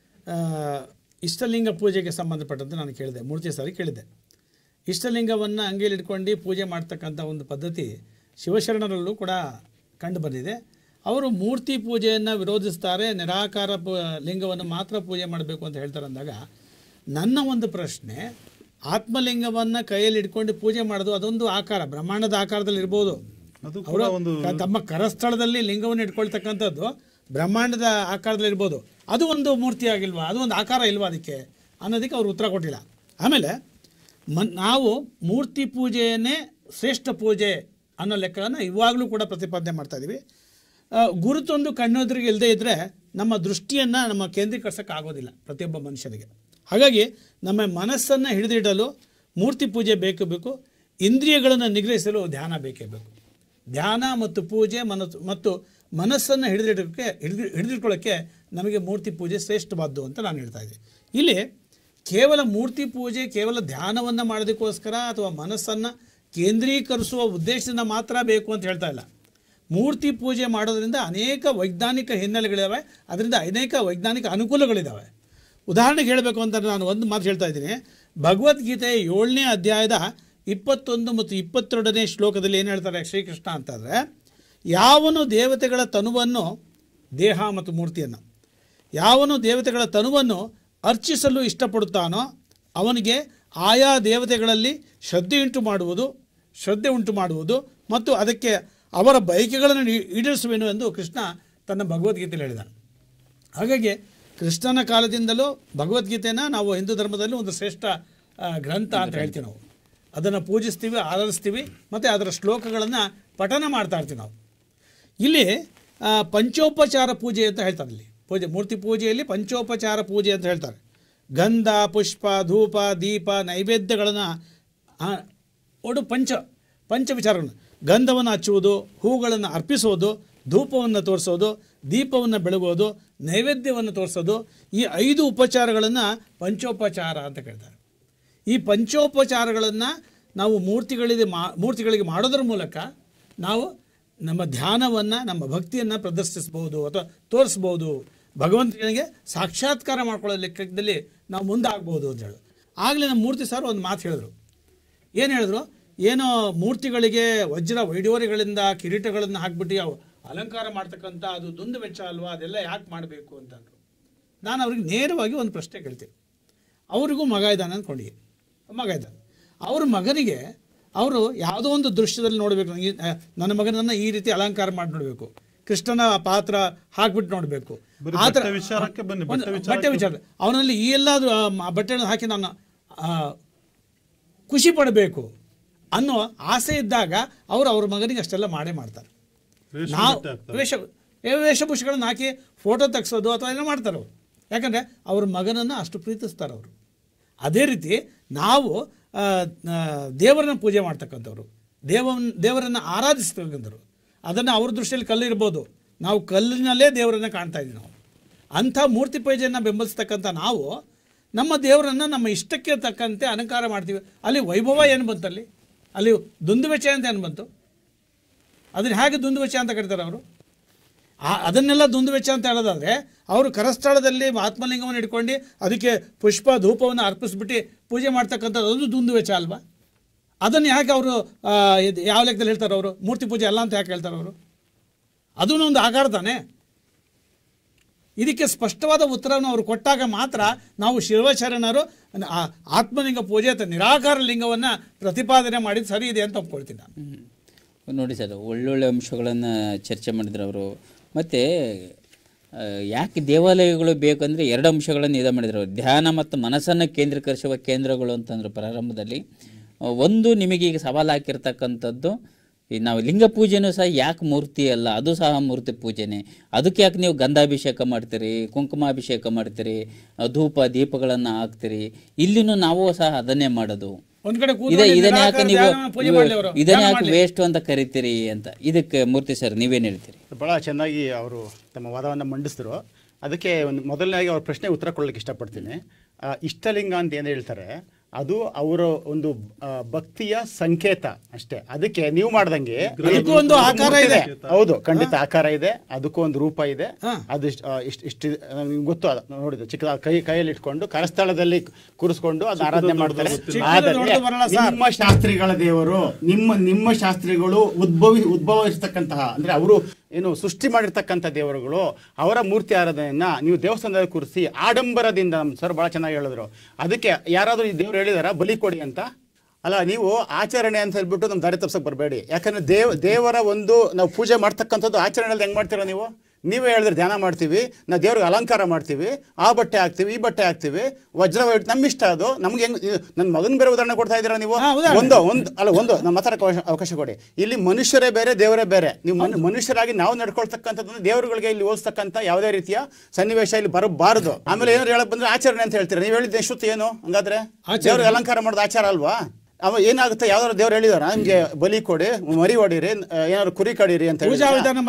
ಇಷ್ಟಲಿಂಗ ಪೂಜೆಗೆ ಸಂಬಂಧಪಟ್ಟಂತೆ ನಾನು ಕೇಳಿದೆ, ಮೂರ್ತಿ ಸಾರಿ ಕೇಳಿದ್ದೆ. ಇಷ್ಟಲಿಂಗವನ್ನು ಅಂಗೇಲಿ ಇಟ್ಕೊಂಡು ಪೂಜೆ ಮಾಡ್ತಕ್ಕಂಥ ಒಂದು ಪದ್ಧತಿ ಶಿವಶರಣರಲ್ಲೂ ಕೂಡ ಕಂಡು ಬಂದಿದೆ. ಅವರು ಮೂರ್ತಿ ಪೂಜೆಯನ್ನು ವಿರೋಧಿಸ್ತಾರೆ, ನಿರಾಕಾರ ಲಿಂಗವನ್ನು ಮಾತ್ರ ಪೂಜೆ ಮಾಡಬೇಕು ಅಂತ ಹೇಳ್ತಾರೆ. ಅಂದಾಗ ನನ್ನ ಒಂದು ಪ್ರಶ್ನೆ, ಆತ್ಮಲಿಂಗವನ್ನು ಕೈಯಲ್ಲಿ ಇಟ್ಕೊಂಡು ಪೂಜೆ ಮಾಡೋದು ಅದೊಂದು ಆಕಾರ, ಬ್ರಹ್ಮಾಂಡದ ಆಕಾರದಲ್ಲಿ ಇರ್ಬೋದು. ಅವರು ತಮ್ಮ ಕರಸ್ಥಳದಲ್ಲಿ ಲಿಂಗವನ್ನು ಇಟ್ಕೊಳ್ತಕ್ಕಂಥದ್ದು ಬ್ರಹ್ಮಾಂಡದ ಆಕಾರದಲ್ಲಿ ಇರ್ಬೋದು. ಅದು ಒಂದು ಮೂರ್ತಿ ಆಗಿಲ್ವಾ, ಅದು ಒಂದು ಆಕಾರ ಇಲ್ವಾ ಅದಕ್ಕೆ ಅನ್ನೋದಕ್ಕೆ ಅವರು ಉತ್ತರ ಕೊಟ್ಟಿಲ್ಲ. ಆಮೇಲೆ ನಾವು ಮೂರ್ತಿ ಪೂಜೆಯನ್ನೇ ಶ್ರೇಷ್ಠ ಪೂಜೆ ಅನ್ನೋ ಲೆಕ್ಕವನ್ನು ಇವಾಗಲೂ ಕೂಡ ಪ್ರತಿಪಾದನೆ ಮಾಡ್ತಾಯಿದ್ದೀವಿ. ಗುರುತೊಂದು ಕಣ್ಣೆದುರಿಗೆ ಇಲ್ಲದೆ ಇದ್ದರೆ ನಮ್ಮ ದೃಷ್ಟಿಯನ್ನು ನಮ್ಮ ಕೇಂದ್ರೀಕರಿಸೋಕ್ಕಾಗೋದಿಲ್ಲ ಪ್ರತಿಯೊಬ್ಬ ಮನುಷ್ಯನಿಗೆ. ಹಾಗಾಗಿ ನಮ್ಮ ಮನಸ್ಸನ್ನು ಹಿಡಿದಿಡಲು ಮೂರ್ತಿ ಪೂಜೆ ಬೇಕು. ಇಂದ್ರಿಯಗಳನ್ನು ನಿಗ್ರಹಿಸಲು ಧ್ಯಾನ ಬೇಕೇ ಬೇಕು. ಧ್ಯಾನ ಮತ್ತು ಪೂಜೆ ಮತ್ತು ಮನಸ್ಸನ್ನು ಹಿಡಿದಿಟ್ಕೊಳ್ಳೋಕ್ಕೆ ನಮಗೆ ಮೂರ್ತಿ ಪೂಜೆ ಶ್ರೇಷ್ಠವಾದ್ದು ಅಂತ ನಾನು ಹೇಳ್ತಾ ಇದ್ದೀನಿ. ಇಲ್ಲಿ ಕೇವಲ ಮೂರ್ತಿ ಪೂಜೆ ಕೇವಲ ಧ್ಯಾನವನ್ನು ಮಾಡೋದಕ್ಕೋಸ್ಕರ ಅಥವಾ ಮನಸ್ಸನ್ನು ಕೇಂದ್ರೀಕರಿಸುವ ಉದ್ದೇಶದಿಂದ ಮಾತ್ರ ಬೇಕು ಅಂತ ಹೇಳ್ತಾ ಇಲ್ಲ. ಮೂರ್ತಿ ಪೂಜೆ ಮಾಡೋದ್ರಿಂದ ಅನೇಕ ವೈಜ್ಞಾನಿಕ ಹಿನ್ನೆಲೆಗಳಿದ್ದಾವೆ, ಅದರಿಂದ ಅನೇಕ ವೈಜ್ಞಾನಿಕ ಅನುಕೂಲಗಳಿದ್ದಾವೆ. ಉದಾಹರಣೆಗೆ ಹೇಳಬೇಕು ಅಂತ ನಾನು ಒಂದು ಮಾತು ಹೇಳ್ತಾ ಇದ್ದೀನಿ. ಭಗವದ್ಗೀತೆ 7ನೇ ಅಧ್ಯಾಯದ 21 ಮತ್ತು 22ನೇ ಶ್ಲೋಕದಲ್ಲಿ ಏನು ಹೇಳ್ತಾರೆ ಶ್ರೀಕೃಷ್ಣ ಅಂತಂದರೆ, ಯಾವನು ದೇವತೆಗಳ ತನುವನ್ನು, ದೇಹ ಮತ್ತು ಮೂರ್ತಿಯನ್ನು, ಯಾವನು ದೇವತೆಗಳ ತನುವನ್ನು ಅರ್ಚಿಸಲು ಇಷ್ಟಪಡುತ್ತಾನೋ ಅವನಿಗೆ ಆಯಾ ದೇವತೆಗಳಲ್ಲಿ ಶ್ರದ್ಧೆ ಉಂಟು ಮಾಡುವುದು ಮತ್ತು ಅದಕ್ಕೆ ಅವರ ಬಯಕೆಗಳನ್ನು ಈಡೇರಿಸುವೆನು ಎಂದು ಕೃಷ್ಣ ತನ್ನ ಭಗವದ್ಗೀತೆಯಲ್ಲಿ ಹೇಳಿದ್ದಾನೆ. ಹಾಗಾಗಿ ಕೃಷ್ಣನ ಕಾಲದಿಂದಲೂ ಭಗವದ್ಗೀತೆಯನ್ನು ನಾವು ಹಿಂದೂ ಧರ್ಮದಲ್ಲಿ ಒಂದು ಶ್ರೇಷ್ಠ ಗ್ರಂಥ ಅಂತ ಹೇಳ್ತೀವಿ. ನಾವು ಅದನ್ನು ಪೂಜಿಸ್ತೀವಿ, ಆರಾಧಿಸ್ತೀವಿ ಮತ್ತು ಅದರ ಶ್ಲೋಕಗಳನ್ನು ಪಠನ ಮಾಡ್ತಾ ಇರ್ತೀವಿ ನಾವು. ಇಲ್ಲಿ ಪಂಚೋಪಚಾರ ಪೂಜೆ ಅಂತ ಹೇಳ್ತಾರೆ. ಇಲ್ಲಿ ಮೂರ್ತಿ ಪೂಜೆಯಲ್ಲಿ ಪಂಚೋಪಚಾರ ಪೂಜೆ ಅಂತ ಹೇಳ್ತಾರೆ. ಗಂಧ, ಪುಷ್ಪ, ಧೂಪ, ದೀಪ, ನೈವೇದ್ಯಗಳನ್ನು ಒಟ್ಟು ಪಂಚ ವಿಚಾರಗಳನ್ನು, ಗಂಧವನ್ನು ಹಚ್ಚುವುದು, ಹೂಗಳನ್ನು ಅರ್ಪಿಸೋದು, ಧೂಪವನ್ನು ತೋರಿಸೋದು, ದೀಪವನ್ನು ಬೆಳಗೋದು, ನೈವೇದ್ಯವನ್ನು ತೋರಿಸೋದು, ಈ 5 ಉಪಚಾರಗಳನ್ನು ಪಂಚೋಪಚಾರ ಅಂತ ಕೇಳ್ತಾರೆ. ಈ ಪಂಚೋಪಚಾರಗಳನ್ನು ನಾವು ಮೂರ್ತಿಗಳಿಗೆ ಮಾಡೋದ್ರ ಮೂಲಕ ನಾವು ನಮ್ಮ ಧ್ಯಾನವನ್ನು, ನಮ್ಮ ಭಕ್ತಿಯನ್ನು ಪ್ರದರ್ಶಿಸ್ಬೋದು ಅಥವಾ ತೋರಿಸ್ಬೋದು. ಭಗವಂತನಿಗೆ ಸಾಕ್ಷಾತ್ಕಾರ ಮಾಡ್ಕೊಳ್ಳೋ ಲೆಕ್ಕದಲ್ಲಿ ನಾವು ಮುಂದಾಗ್ಬೋದು ಅಂತ ಹೇಳೋದು. ಆಗಲೇ ನಮ್ಮ ಮೂರ್ತಿ ಸರ್ ಒಂದು ಮಾತು ಹೇಳಿದ್ರು. ಏನು ಹೇಳಿದ್ರು? ಏನೋ ಮೂರ್ತಿಗಳಿಗೆ ವಜ್ರ ವೈಡೂರ್ಯಗಳಿಂದ ಕಿರೀಟಗಳನ್ನು ಹಾಕ್ಬಿಟ್ಟು ಅವು ಅಲಂಕಾರ ಮಾಡ್ತಕ್ಕಂಥ ಅದು ದುಂದು ವೆಚ್ಚ ಅಲ್ವಾ, ಅದೆಲ್ಲ ಯಾಕೆ ಮಾಡಬೇಕು ಅಂತಂದರು. ನಾನು ಅವ್ರಿಗೆ ನೇರವಾಗಿ ಒಂದು ಪ್ರಶ್ನೆ ಕೇಳ್ತೀನಿ. ಅವ್ರಿಗೂ ಮಗ ಇದ್ದಾನೆ ಅಂದ್ಕೊಂಡು, ಮಗ ಇದ್ದಾನೆ, ಅವ್ರ ಮಗನಿಗೆ ಅವರು ಯಾವುದೋ ಒಂದು ದೃಶ್ಯದಲ್ಲಿ ನೋಡಬೇಕು, ನನ್ನ ಮಗನನ್ನು ಈ ರೀತಿ ಅಲಂಕಾರ ಮಾಡಿ ನೋಡಬೇಕು, ಕೃಷ್ಣನ ಪಾತ್ರ ಹಾಕ್ಬಿಟ್ಟು ನೋಡಬೇಕು. ಬರೀ ಆ ಥರ ಬಟ್ಟೆ ವಿಚಾರಕ್ಕೆ ಬನ್ನಿ, ಬಟ್ಟೆ ವಿಚಾರ ಅವನಲ್ಲಿ ಈ ಎಲ್ಲ ಬಟ್ಟೆಗಳನ್ನು ಹಾಕಿ ನಾನು ಖುಷಿ ಪಡಬೇಕು ಅನ್ನೋ ಆಸೆ ಇದ್ದಾಗ ಅವ್ರ ಮಗನಿಗೆ ಅಷ್ಟೆಲ್ಲ ಮಾಡೇ ಮಾಡ್ತಾರೆ. ನಾವು ವೇಷಭೂಷಗಳನ್ನು ಹಾಕಿ ಫೋಟೋ ತೆಗೆಸೋದು ಅಥವಾ ಏನೋ ಮಾಡ್ತಾರೆ ಅವರು, ಯಾಕಂದರೆ ಅವ್ರ ಮಗನನ್ನು ಅಷ್ಟು ಪ್ರೀತಿಸ್ತಾರೆ ಅವರು. ಅದೇ ರೀತಿ ನಾವು ದೇವರನ್ನ ಪೂಜೆ ಮಾಡ್ತಕ್ಕಂಥವ್ರು, ದೇವರನ್ನು ಆರಾಧಿಸ್ತಕ್ಕಂಥವ್ರು. ಅದನ್ನು ಅವ್ರ ದೃಷ್ಟಿಯಲ್ಲಿ ಕಲ್ಲಿರ್ಬೋದು, ನಾವು ಕಲ್ಲಿನಲ್ಲೇ ದೇವರನ್ನು ಕಾಣ್ತಾ ಇದ್ದೀವಿ. ನಾವು ಅಂಥ ಮೂರ್ತಿ ಪೂಜೆಯನ್ನು ಬೆಂಬಲಿಸ್ತಕ್ಕಂಥ ನಾವು ನಮ್ಮ ದೇವರನ್ನು ನಮ್ಮ ಇಷ್ಟಕ್ಕೆ ತಕ್ಕಂತೆ ಅಲಂಕಾರ ಮಾಡ್ತೀವಿ. ಅಲ್ಲಿ ವೈಭವ ಏನು ಬಂತಲ್ಲಿ, ಅಲ್ಲಿ ದುಂದುವೆಚ್ಚ ಅಂತ ಏನು ಬಂತು? ಅದನ್ನು ಹೇಗೆ ದುಂದುವೆಚ್ಚ ಅಂತ ಕರೀತಾರೆ ಅವರು? ಅದನ್ನೆಲ್ಲ ದುಂದುವೆಚ್ಚ ಅಂತ ಹೇಳೋದಾದರೆ ಅವರು ಕರಸ್ಥಳದಲ್ಲಿ ಆತ್ಮಲಿಂಗವನ್ನು ಇಟ್ಕೊಂಡು ಅದಕ್ಕೆ ಪುಷ್ಪ ಧೂಪವನ್ನು ಅರ್ಪಿಸ್ಬಿಟ್ಟು ಪೂಜೆ ಮಾಡ್ತಕ್ಕಂಥದ್ದು ಅದು ದುಂದುವೆಚ್ಚ ಅಲ್ವಾ? ಅದನ್ನು ಯಾಕೆ ಅವರು ಯಾವ ಲೆಕ್ಕದಲ್ಲಿ ಹೇಳ್ತಾರೆ ಅವರು? ಮೂರ್ತಿ ಪೂಜೆ ಅಲ್ಲ ಅಂತ ಯಾಕೆ ಹೇಳ್ತಾರೆ ಅವರು? ಅದೂ ಒಂದು ಆಕಾರ ತಾನೆ. ಇದಕ್ಕೆ ಸ್ಪಷ್ಟವಾದ ಉತ್ತರವನ್ನು ಅವರು ಕೊಟ್ಟಾಗ ಮಾತ್ರ ನಾವು ಶಿವಶರಣರು ಆತ್ಮಲಿಂಗ ಪೂಜೆ ಅಥವಾ ನಿರಾಕಾರ ಲಿಂಗವನ್ನು ಪ್ರತಿಪಾದನೆ ಮಾಡಿದ್ದು ಸರಿ ಇದೆ ಅಂತ ಒಪ್ಕೊಳ್ತೀನಿ ನಾನು. ನೋಡಿ ಸರ್, ಒಳ್ಳೊಳ್ಳೆ ಅಂಶಗಳನ್ನು ಚರ್ಚೆ ಮಾಡಿದ್ರು ಅವರು. ಮತ್ತು ಯಾಕೆ ದೇವಾಲಯಗಳು ಬೇಕಂದರೆ 2 ಅಂಶಗಳನ್ನು ಇದು ಮಾಡಿದ್ರು ಅವರು. ಧ್ಯಾನ ಮತ್ತು ಮನಸ್ಸನ್ನು ಕೇಂದ್ರೀಕರಿಸುವ ಕೇಂದ್ರಗಳು ಅಂತಂದರು ಪ್ರಾರಂಭದಲ್ಲಿ. ಒಂದು ನಿಮಗೀಗ ಸವಾಲು ಹಾಕಿರ್ತಕ್ಕಂಥದ್ದು, ನಾವು ಲಿಂಗ ಪೂಜೆನೂ ಸಹ ಯಾಕೆ ಮೂರ್ತಿ ಅಲ್ಲ, ಅದು ಸಹ ಮೂರ್ತಿ ಪೂಜೆನೇ. ಅದಕ್ಕೆ ಯಾಕೆ ನೀವು ಗಂಧಾಭಿಷೇಕ ಮಾಡ್ತೀರಿ, ಕುಂಕುಮಾಭಿಷೇಕ ಮಾಡ್ತೀರಿ, ಧೂಪ ದೀಪಗಳನ್ನು ಹಾಕ್ತೀರಿ? ಇಲ್ಲಿನೂ ನಾವು ಸಹ ಅದನ್ನೇ ಮಾಡೋದು. ಇದನ್ನ ಯಾಕೆ ನೀವು ಇದನ್ನ ಯಾಕೆ ವೇಸ್ಟ್ ಅಂತ ಕರಿತೀರಿ ಅಂತ, ಇದಕ್ಕೆ ಮೂರ್ತಿ ಸರ್ ನೀವೇನು ಹೇಳ್ತೀರಿ? ಭಾಳ ಚೆನ್ನಾಗಿ ಅವರು ತಮ್ಮ ವಾದವನ್ನು ಮಂಡಿಸಿದ್ರು. ಅದಕ್ಕೆ ಒಂದು ಮೊದಲನೇದಾಗಿ ಅವ್ರ ಪ್ರಶ್ನೆಗೆ ಉತ್ತರ ಕೊಡಲಿಕ್ಕೆ ಇಷ್ಟಪಡ್ತೀನಿ. ಇಷ್ಟಲಿಂಗ ಅಂತ ಏನು ಹೇಳ್ತಾರೆ, ಅದು ಅವರ ಒಂದು ಭಕ್ತಿಯ ಸಂಕೇತ ಅಷ್ಟೇ. ಅದಕ್ಕೆ ನೀವು ಮಾಡ್ದಂಗೆ ಒಂದು ಆಕಾರ ಇದೆ. ಹೌದು, ಖಂಡಿತ ಆಕಾರ ಇದೆ, ಅದಕ್ಕೂ ಒಂದು ರೂಪ ಇದೆ. ಅದು ಇಷ್ಟು ಗೊತ್ತು, ನೋಡಿದ್ರು ಚಿಕ್ಕ ಕೈಯಲ್ಲಿ ಇಟ್ಕೊಂಡು ಕರಸ್ಥಳದಲ್ಲಿ ಕೂರಿಸ್ಕೊಂಡು ಅದು ಆರಾಧನೆ ಮಾಡ್ತಾರೆ. ನಿಮ್ಮ ಶಾಸ್ತ್ರಿಗಳ ದೇವರು, ನಿಮ್ಮ ಶಾಸ್ತ್ರಿಗಳು ಉದ್ಭವಿಸ್ತಕ್ಕಂತಹ ಅಂದ್ರೆ ಅವರು ಏನು ಸೃಷ್ಟಿ ಮಾಡಿರ್ತಕ್ಕಂಥ ದೇವರುಗಳು, ಅವರ ಮೂರ್ತಿ ಆರಾಧನೆಯನ್ನ ನೀವು ದೇವಸ್ಥಾನದಲ್ಲಿ ಕೂರಿಸಿ ಆಡಂಬರದಿಂದ, ಸರ್ ಬಹಳ ಚೆನ್ನಾಗಿ ಹೇಳಿದ್ರು. ಅದಕ್ಕೆ ಯಾರಾದರೂ ಈ ದೇವ್ರು ಹೇಳಿದಾರ ಬಲಿ ಕೊಡಿ ಅಂತ? ಅಲ್ಲ, ನೀವು ಆಚರಣೆ ಅಂತ ಹೇಳ್ಬಿಟ್ಟು ನಮ್ಮ ದಾರಿ ತಪ್ಸಕ್ಕೆ ಬರಬೇಡಿ. ಯಾಕಂದ್ರೆ ದೇವರ ಒಂದು ನಾವು ಪೂಜೆ ಮಾಡ್ತಕ್ಕಂಥದ್ದು ಆಚರಣೆಯಲ್ಲಿ ಹೆಂಗೆ ಮಾಡ್ತೀರಾ ನೀವು? ನೀವೇ ಹೇಳಿದ್ರೆ ಧ್ಯಾನ ಮಾಡ್ತೀವಿ, ನಾವು ದೇವ್ರಿಗೆ ಅಲಂಕಾರ ಮಾಡ್ತೀವಿ, ಆ ಬಟ್ಟೆ ಹಾಕ್ತೀವಿ, ಈ ಬಟ್ಟೆ ಹಾಕ್ತೀವಿ, ವಜ್ರ ನಮ್ಮ ಇಷ್ಟ. ಅದು ನಮ್ಗೆ ಹೆಂಗ್, ನನ್ನ ಮಗನ ಬೇರೆ ಉದಾಹರಣೆ ಕೊಡ್ತಾ ಇದ್ದೀರಾ ನೀವು? ಒಂದು ನಮ್ಮ ಮಾತಾಡಕ್ಕೆ ಅವಕಾಶ ಕೊಡಿ. ಇಲ್ಲಿ ಮನುಷ್ಯರೇ ಬೇರೆ, ದೇವರೇ ಬೇರೆ. ನೀವು ಮನುಷ್ಯರಾಗಿ ನಾವು ನಡ್ಕೊಳ್ತಕ್ಕಂಥದ್ದು ದೇವರುಗಳಿಗೆ ಇಲ್ಲಿ ಹೋಲಿಸ್ತಕ್ಕಂಥ ಯಾವುದೇ ರೀತಿಯ ಸನ್ನಿವೇಶ ಇಲ್ಲಿ ಬರಬಾರದು. ಆಮೇಲೆ ಏನಾದ್ರು ಹೇಳಕ್ ಬಂದ್ರೆ ಆಚರಣೆ ಅಂತ ಹೇಳ್ತೀರಾ. ನೀವು ಹೇಳಿದ್ದೆ ಎಷ್ಟು ಏನು? ಹಂಗಾದ್ರೆ ದೇವ್ರಿಗೆ ಅಲಂಕಾರ ಮಾಡೋದು ಆಚಾರ ಅಲ್ವಾ? ಅವ ಏನಾಗುತ್ತೆ, ಯಾವ್ದಾದ್ರು ದೇವ್ರು ಹೇಳಿದಾರ ನಿಮ್ಗೆ ಬಲಿ ಕೊಡಿ, ಮರಿ ಹೊಡಿರಿ, ಏನಾದ್ರು ಕುರಿ ಕಡೀರಿ ಅಂತ ಹೇಳಿ?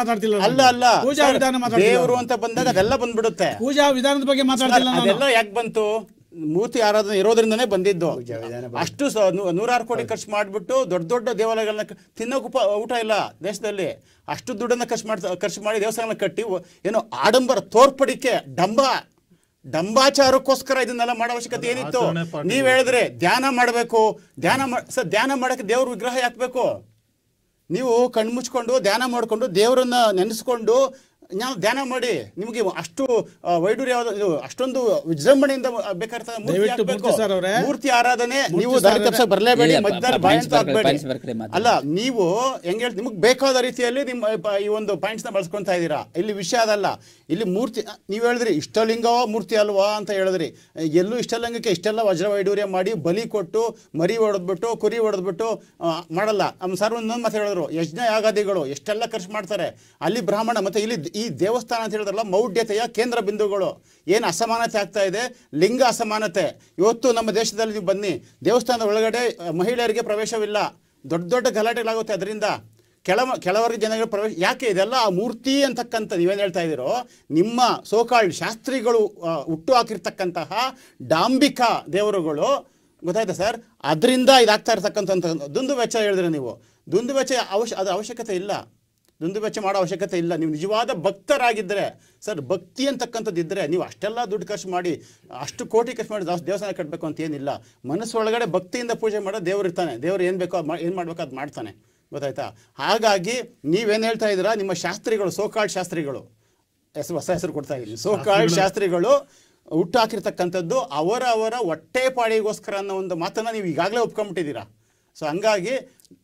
ಅಲ್ಲ, ದೇವರು ಅಂತ ಬಂದಾಗ ಅದೆಲ್ಲ ಬಂದ್ಬಿಡುತ್ತೆ. ಪೂಜಾ ವಿಧಾನದ ಬಗ್ಗೆ ಮಾತಾಡ್ತಿಲ್ಲ. ಅದೆಲ್ಲ ಯಾಕೆ ಬಂತು? ಮೂರ್ತಿ ಆರಾಧನೆ ಇರೋದ್ರಿಂದನೇ ಬಂದಿದ್ದು. ಅಷ್ಟು 106 ಕೋಟಿ ಖರ್ಚು ಮಾಡಿಬಿಟ್ಟು ದೊಡ್ಡ ದೊಡ್ಡ ದೇವಾಲಯಗಳನ್ನ ತಿನ್ನೋಕೆ ಊಟ ಇಲ್ಲ ದೇಶದಲ್ಲಿ. ಅಷ್ಟು ದುಡ್ಡನ್ನ ಖರ್ಚು ಮಾಡಿ ದೇವಸ್ಥಾನ ಕಟ್ಟಿ ಏನೋ ಆಡಂಬರ ತೋರ್ಪಡಿಕೆ ಡಂಬಾಚಾರಕ್ಕೋಸ್ಕರ ಇದನ್ನೆಲ್ಲ ಮಾಡೋ ಅವಶ್ಯಕತೆ ಏನಿತ್ತು? ನೀವ್ ಹೇಳಿದ್ರೆ ಧ್ಯಾನ ಮಾಡಬೇಕು, ಧ್ಯಾನ ಮಾಡಕ್ಕೆ ದೇವ್ರ ವಿಗ್ರಹ ಯಾಕಬೇಕು? ನೀವು ಕಣ್ಮುಚ್ಕೊಂಡು ಧ್ಯಾನ ಮಾಡಿಕೊಂಡು ದೇವರನ್ನ ನೆನೆಸ್ಕೊಂಡು ನಾವು ಧ್ಯಾನ ಮಾಡಿ. ನಿಮಗೆ ಅಷ್ಟು ವೈಡೂರ್ಯವಾದ ಇದು ವಿಜೃಂಭಣೆಯಿಂದ ಬೇಕಾದ ಮೂರ್ತಿ ಆರಾಧನೆ ನೀವು ಬರಲೇಬೇಡಿ, ಮಧ್ಯದಲ್ಲಿ ಬಾಯಿ ಅಂತ ಹಾಕ್ಬೇಡಿ. ಅಲ್ಲ, ನೀವು ಹೆಂಗ್ ಹೇಳಿ ನಿಮಗೆ ಬೇಕಾದ ರೀತಿಯಲ್ಲಿ ನಿಮ್ಮ ಈ ಒಂದು ಪಾಯಿಂಟ್ಸ್ ನ ಬಳಸ್ಕೊಂತಾ ಇದ್ದೀರಾ. ಇಲ್ಲಿ ವಿಷಯ ಅದಲ್ಲ. ಇಲ್ಲಿ ಮೂರ್ತಿ ನೀವು ಹೇಳಿದ್ರಿ ಇಷ್ಟಲಿಂಗವ ಮೂರ್ತಿ ಅಲ್ವಾ ಅಂತ ಹೇಳಿದ್ರಿ. ಎಲ್ಲೂ ಇಷ್ಟಲಿಂಗಕ್ಕೆ ಇಷ್ಟೆಲ್ಲ ವಜ್ರ ವೈಡೂರ್ಯ ಮಾಡಿ ಬಲಿ ಕೊಟ್ಟು ಮರಿ ಹೊಡೆದ್ಬಿಟ್ಟು ಕುರಿ ಹೊಡೆದ್ಬಿಟ್ಟು ಮಾಡಲ್ಲ. ನಮ್ಮ ಸರ್ ಒಂದೊಂದು ಮಾತು ಹೇಳಿದ್ರು, ಯಜ್ಞ ಯಾಗಾದಿಗಳು ಎಷ್ಟೆಲ್ಲ ಖರ್ಚು ಮಾಡ್ತಾರೆ. ಅಲ್ಲಿ ಬ್ರಾಹ್ಮಣ ಮತ್ತೆ ಇಲ್ಲಿ ಈ ದೇವಸ್ಥಾನ ಅಂತ ಹೇಳಿದ್ರಲ್ಲ ಮೌಢ್ಯತೆಯ ಕೇಂದ್ರ ಬಿಂದುಗಳು. ಏನು ಅಸಮಾನತೆ ಆಗ್ತಾ ಇದೆ, ಲಿಂಗ ಅಸಮಾನತೆ. ಇವತ್ತು ನಮ್ಮ ದೇಶದಲ್ಲಿ ನೀವು ಬನ್ನಿ, ದೇವಸ್ಥಾನದ ಒಳಗಡೆ ಮಹಿಳೆಯರಿಗೆ ಪ್ರವೇಶವಿಲ್ಲ, ದೊಡ್ಡ ದೊಡ್ಡ ಗಲಾಟೆಗಳಾಗುತ್ತೆ. ಅದರಿಂದ ಕೆಲವರ್ಗ ಜನಗಳ ಪ್ರವೇಶ ಯಾಕೆ? ಇದೆಲ್ಲ ಆ ಮೂರ್ತಿ ಅಂತಕ್ಕಂಥ ನೀವೇನು ಹೇಳ್ತಾ ಇದ್ದೀರೋ, ನಿಮ್ಮ ಸೋಕಾಲ್ಡ್ ಶಾಸ್ತ್ರಿಗಳು ಹುಟ್ಟು ಹಾಕಿರ್ತಕ್ಕಂತಹ ಡಾಂಬಿಕ ದೇವರುಗಳು, ಗೊತ್ತಾಯ್ತಾ ಸರ್? ಅದರಿಂದ ಇದಾಗ್ತಾ ಇರ್ತಕ್ಕಂಥ ದುಂದು ವೆಚ್ಚ ಹೇಳಿದ್ರೆ ನೀವು, ದುಂದು ವೆಚ್ಚ ಅದು ಅವಶ್ಯಕತೆ ಇಲ್ಲ. ದುಂದು ವೆಚ್ಚ ಮಾಡೋ ಅವಶ್ಯಕತೆ ಇಲ್ಲ. ನೀವು ನಿಜವಾದ ಭಕ್ತರಾಗಿದ್ದರೆ ಸರ್, ಭಕ್ತಿ ಅಂತಕ್ಕಂಥದ್ದು ಇದ್ದರೆ ನೀವು ಅಷ್ಟೆಲ್ಲ ದುಡ್ಡು ಖರ್ಚು ಮಾಡಿ, ಅಷ್ಟು ಕೋಟಿ ಖರ್ಚು ಮಾಡಿ ದೇವಸ್ಥಾನ ಕಟ್ಟಬೇಕು ಅಂತ ಏನಿಲ್ಲ. ಮನಸ್ಸೊಳಗಡೆ ಭಕ್ತಿಯಿಂದ ಪೂಜೆ ಮಾಡೋ ದೇವ್ರು ಇರ್ತಾನೆ. ದೇವ್ರು ಏನು ಬೇಕೋ ಏನು ಮಾಡಬೇಕೋ ಅದು ಮಾಡ್ತಾನೆ, ಗೊತ್ತಾಯ್ತಾ? ಹಾಗಾಗಿ ನೀವೇನು ಹೇಳ್ತಾ ಇದ್ದೀರಾ, ನಿಮ್ಮ ಶಾಸ್ತ್ರಿಗಳು, ಸೋಕಾಲ್ಡ್ ಶಾಸ್ತ್ರಿಗಳು, ಹೊಸ ಹೆಸರು ಕೊಡ್ತಾ ಇದ್ದೀನಿ, ಸೋಕಾಲ್ಡ್ ಶಾಸ್ತ್ರಿಗಳು ಹುಟ್ಟು ಹಾಕಿರ್ತಕ್ಕಂಥದ್ದು ಅವರ ಹೊಟ್ಟೆ ಪಾಡಿಗೋಸ್ಕರ ಅನ್ನೋ ಒಂದು ಮಾತನ್ನು ನೀವು ಈಗಾಗಲೇ ಒಪ್ಕೊಂಡ್ಬಿಟ್ಟಿದ್ದೀರಾ. ಸೊ ಹಂಗಾಗಿ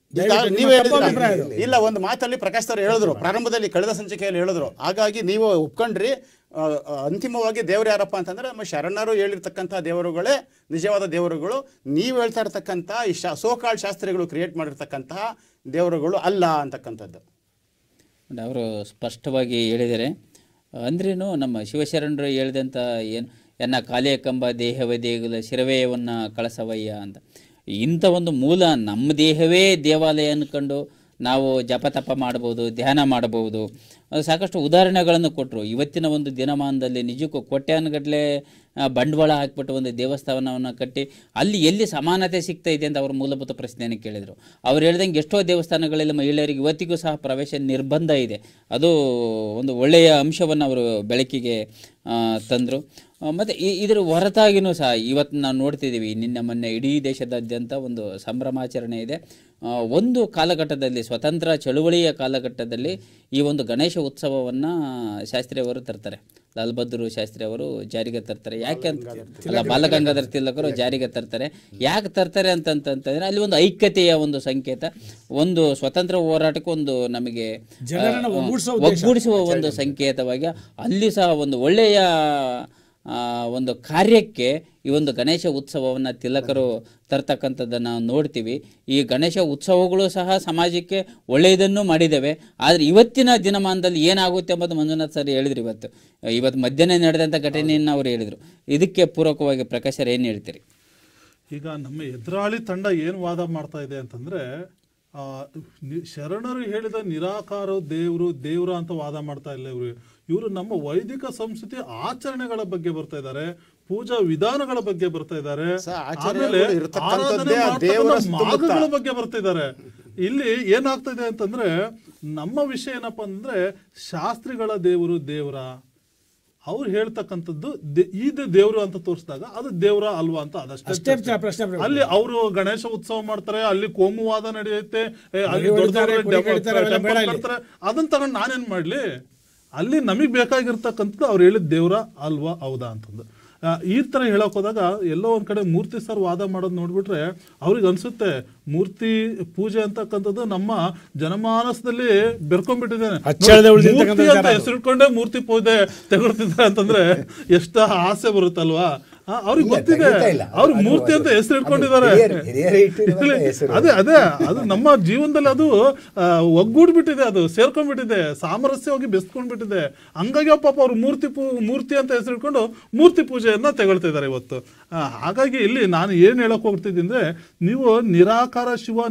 ನೀವು ಇಲ್ಲ, ಒಂದು ಮಾತಲ್ಲಿ ಪ್ರಕಾಶ್ ಅವರು ಹೇಳಿದ್ರು, ಪ್ರಾರಂಭದಲ್ಲಿ ಕಳೆದ ಸಂಚಿಕೆಯಲ್ಲಿ ಹೇಳಿದ್ರು. ಹಾಗಾಗಿ ನೀವು ಒಪ್ಕೊಂಡ್ರಿ. ಅಂತಿಮವಾಗಿ ದೇವರು ಯಾರಪ್ಪ ಅಂತಂದ್ರೆ ನಮ್ಮ ಶರಣರು ಹೇಳಿರ್ತಕ್ಕಂಥ ದೇವರುಗಳೇ ನಿಜವಾದ ದೇವರುಗಳು. ನೀವು ಹೇಳ್ತಾ ಇರ್ತಕ್ಕಂಥ ಈ ಸೋಕಾಳ್ ಶಾಸ್ತ್ರಿಗಳು ಕ್ರಿಯೇಟ್ ಮಾಡಿರ್ತಕ್ಕಂತಹ ದೇವರುಗಳು ಅಲ್ಲ ಅಂತಕ್ಕಂಥದ್ದು ಅವರು ಸ್ಪಷ್ಟವಾಗಿ ಹೇಳಿದ್ದಾರೆ. ಅಂದ್ರೇನು ನಮ್ಮ ಶಿವಶರಣರು ಹೇಳಿದಂಥ ಏನು ಎನ್ನ ಕಾಲಿಯ ಕಂಬ ದೇಹವೇ ದೇಗುಲ ಶಿರವೇಯವನ್ನು ಕಳಸವಯ್ಯ ಅಂತ, ಇಂಥ ಒಂದು ಮೂಲ ನಮ್ಮ ದೇಹವೇ ದೇವಾಲಯ ಅಂದ್ಕೊಂಡು ನಾವು ಜಪತಪ ಮಾಡ್ಬೋದು, ಧ್ಯಾನ ಮಾಡಬಹುದು. ಸಾಕಷ್ಟು ಉದಾಹರಣೆಗಳನ್ನು ಕೊಟ್ಟರು. ಇವತ್ತಿನ ಒಂದು ದಿನಮಾನದಲ್ಲಿ ನಿಜಕ್ಕೂ ಕೋಟ್ಯಾನುಗಟ್ಟಲೆ ಬಂಡವಾಳ ಹಾಕಿಬಿಟ್ಟು ಒಂದು ದೇವಸ್ಥಾನವನ್ನು ಕಟ್ಟಿ ಅಲ್ಲಿ ಎಲ್ಲಿ ಸಮಾನತೆ ಸಿಗ್ತಾ ಇದೆ ಅಂತ ಅವರು ಮೂಲಭೂತ ಪ್ರಶ್ನೆಯನ್ನು ಕೇಳಿದರು. ಅವ್ರು ಹೇಳ್ದಂಗೆ ಎಷ್ಟೋ ದೇವಸ್ಥಾನಗಳಲ್ಲಿ ಮಹಿಳೆಯರಿಗೆ ಇವತ್ತಿಗೂ ಸಹ ಪ್ರವೇಶ ನಿರ್ಬಂಧ ಇದೆ. ಅದು ಒಂದು ಒಳ್ಳೆಯ ಅಂಶವನ್ನು ಅವರು ಬೆಳಕಿಗೆ ತಂದರು. ಮತ್ತು ಇದರ ಹೊರತಾಗಿಯೂ ಸಹ ಇವತ್ತು ನಾವು ನೋಡ್ತಿದ್ದೀವಿ, ನಿನ್ನೆ ಮೊನ್ನೆ ಇಡೀ ದೇಶದಾದ್ಯಂತ ಒಂದು ಸಂಭ್ರಮಾಚರಣೆ ಇದೆ. ಒಂದು ಕಾಲಘಟ್ಟದಲ್ಲಿ ಸ್ವತಂತ್ರ ಚಳುವಳಿಯ ಕಾಲಘಟ್ಟದಲ್ಲಿ ಈ ಒಂದು ಗಣೇಶ ಉತ್ಸವವನ್ನು ಶಾಸ್ತ್ರಿಯವರು ತರ್ತಾರೆ, ಲಾಲ್ ಬಹದ್ದೂರ್ ಶಾಸ್ತ್ರಿ ಅವರು ಜಾರಿಗೆ ತರ್ತಾರೆ. ಯಾಕೆ ಅಂತ ಅಲ್ಲ, ಬಾಲಗಂಗಾಧರ ತಿಲಕರು ಜಾರಿಗೆ ತರ್ತಾರೆ. ಯಾಕೆ ತರ್ತಾರೆ ಅಂತಂತಂದ್ರೆ ಅಲ್ಲಿ ಒಂದು ಐಕ್ಯತೆಯ ಒಂದು ಸಂಕೇತ, ಒಂದು ಸ್ವತಂತ್ರ ಹೋರಾಟಕ್ಕೆ ಒಂದು ನಮಗೆ ಒಗ್ಗೂಡಿಸುವ ಒಂದು ಸಂಕೇತವಾಗಿ ಅಲ್ಲಿ ಸಹ ಒಂದು ಒಳ್ಳೆಯ ಒಂದು ಕಾರ್ಯಕ್ಕೆ ಈ ಒಂದು ಗಣೇಶ ಉತ್ಸವವನ್ನು ತಿಲಕರು ತರ್ತಕ್ಕಂಥದ್ದನ್ನು ನಾವು ನೋಡ್ತೀವಿ. ಈ ಗಣೇಶ ಉತ್ಸವಗಳು ಸಹ ಸಮಾಜಕ್ಕೆ ಒಳ್ಳೆಯದನ್ನು ಮಾಡಿದ್ದೇವೆ. ಆದರೆ ಇವತ್ತಿನ ದಿನಮಾನದಲ್ಲಿ ಏನಾಗುತ್ತೆ ಎಂಬುದು ಮಂಜುನಾಥ್ ಸರ್ ಹೇಳಿದ್ರು. ಇವತ್ತು ಮಧ್ಯಾಹ್ನ ನಡೆದಂಥ ಘಟನೆಯನ್ನು ಅವರು ಹೇಳಿದರು. ಇದಕ್ಕೆ ಪೂರಕವಾಗಿ ಪ್ರಕಾಶರು ಏನು ಹೇಳ್ತೀರಿ? ಈಗ ನಮ್ಮ ಎದುರಾಳಿ ತಂಡ ಏನು ವಾದ ಮಾಡ್ತಾ ಇದೆ ಅಂತಂದರೆ, ಶರಣರು ಹೇಳಿದ ನಿರಾಕಾರ ದೇವರು ಅಂತ ವಾದ ಮಾಡ್ತಾ ಇಲ್ಲ ಇವರು ನಮ್ಮ ವೈದಿಕ ಸಂಸ್ಕೃತಿ ಆಚರಣೆಗಳ ಬಗ್ಗೆ ಬರ್ತಾ ಇದ್ದಾರೆ, ಪೂಜಾ ವಿಧಾನಗಳ ಬಗ್ಗೆ ಬರ್ತಾ ಇದ್ದಾರೆ, ಆಮೇಲೆ ಆರಾಧನೆ ಮಾರ್ಗಗಳ ಬಗ್ಗೆ ಬರ್ತಾ ಇದ್ದಾರೆ. ಇಲ್ಲಿ ಏನಾಗ್ತಾ ಇದೆ ಅಂತಂದ್ರೆ, ನಮ್ಮ ವಿಷಯ ಏನಪ್ಪಾ ಅಂದ್ರೆ ಶಾಸ್ತ್ರಿಗಳ ದೇವರ ಅವ್ರು ಹೇಳ್ತಕ್ಕಂಥದ್ದು ಇದು ದೇವ್ರು ಅಂತ ತೋರಿಸಿದಾಗ ಅದು ದೇವ್ರ ಅಲ್ವಾ ಅಂತ ಅದಷ್ಟೇ. ಅಲ್ಲಿ ಅವರು ಗಣೇಶ ಉತ್ಸವ ಮಾಡ್ತಾರೆ, ಅಲ್ಲಿ ಕೋಮುವಾದ ನಡೆಯುತ್ತೆ, ಅಲ್ಲಿ ಅದನ್ನ ತಗೊಂಡು ನಾನೇನ್ ಮಾಡ್ಲಿ? ಅಲ್ಲಿ ನಮಗ್ ಬೇಕಾಗಿರ್ತಕ್ಕಂಥದ್ದು ಅವ್ರು ಹೇಳಿದ ದೇವ್ರ ಅಲ್ವಾ ಹೌದಾ ಅಂತಂದು ಈ ತರ ಹೇಳಕ್ ಹೋದಾಗ ಎಲ್ಲೋ ಒಂದ್ ಕಡೆ ಮೂರ್ತಿ ಸರ್ ವಾದ ಮಾಡೋದು ನೋಡ್ಬಿಟ್ರೆ ಅವ್ರಿಗೆ ಅನ್ಸುತ್ತೆ ಮೂರ್ತಿ ಪೂಜೆ ಅಂತಕ್ಕಂಥದ್ದು ನಮ್ಮ ಜನಮಾನಸದಲ್ಲಿ ಬೆರ್ಕೊಂಡ್ಬಿಟ್ಟಿದೆ. ಹೆಸರಿಟ್ಕೊಂಡೆ ಮೂರ್ತಿ ಪೂಜೆ ತೆಗೊಳ್ತಿದ್ದಾರೆ ಅಂತಂದ್ರೆ ಎಷ್ಟ ಆಸೆ ಬರುತ್ತಲ್ವಾ? ಅವ್ರಿಗೆ ಗೊತ್ತಿದೆ, ಅವ್ರು ಮೂರ್ತಿ ಅಂತ ಹೆಸರು ಇಟ್ಕೊಂಡಿದ್ದಾರೆ. ಅದೇ ಅದು ನಮ್ಮ ಜೀವನದಲ್ಲಿ ಅದು ಒಗ್ಗೂಡ್ಬಿಟ್ಟಿದೆ, ಅದು ಸೇರ್ಕೊಂಡ್ಬಿಟ್ಟಿದೆ, ಸಾಮರಸ್ಯವಾಗಿ ಬೆಸ್ಕೊಂಡ್ಬಿಟ್ಟಿದೆ. ಹಂಗಾಗಿ ಪಾಪ ಅವ್ರು ಮೂರ್ತಿ ಅಂತ ಹೆಸರು ಇಟ್ಕೊಂಡು ಮೂರ್ತಿ ಪೂಜೆಯನ್ನ ತೆಗೊಳ್ತಿದ್ದಾರೆ ಇವತ್ತು. ಹಾಗಾಗಿ ಇಲ್ಲಿ ನಾನು ಏನ್ ಹೇಳಕ್ ಹೋಗ್ತಿದ್ದೀನಿ ಅಂದ್ರೆ, ನೀವು ನಿರಾಕಾರ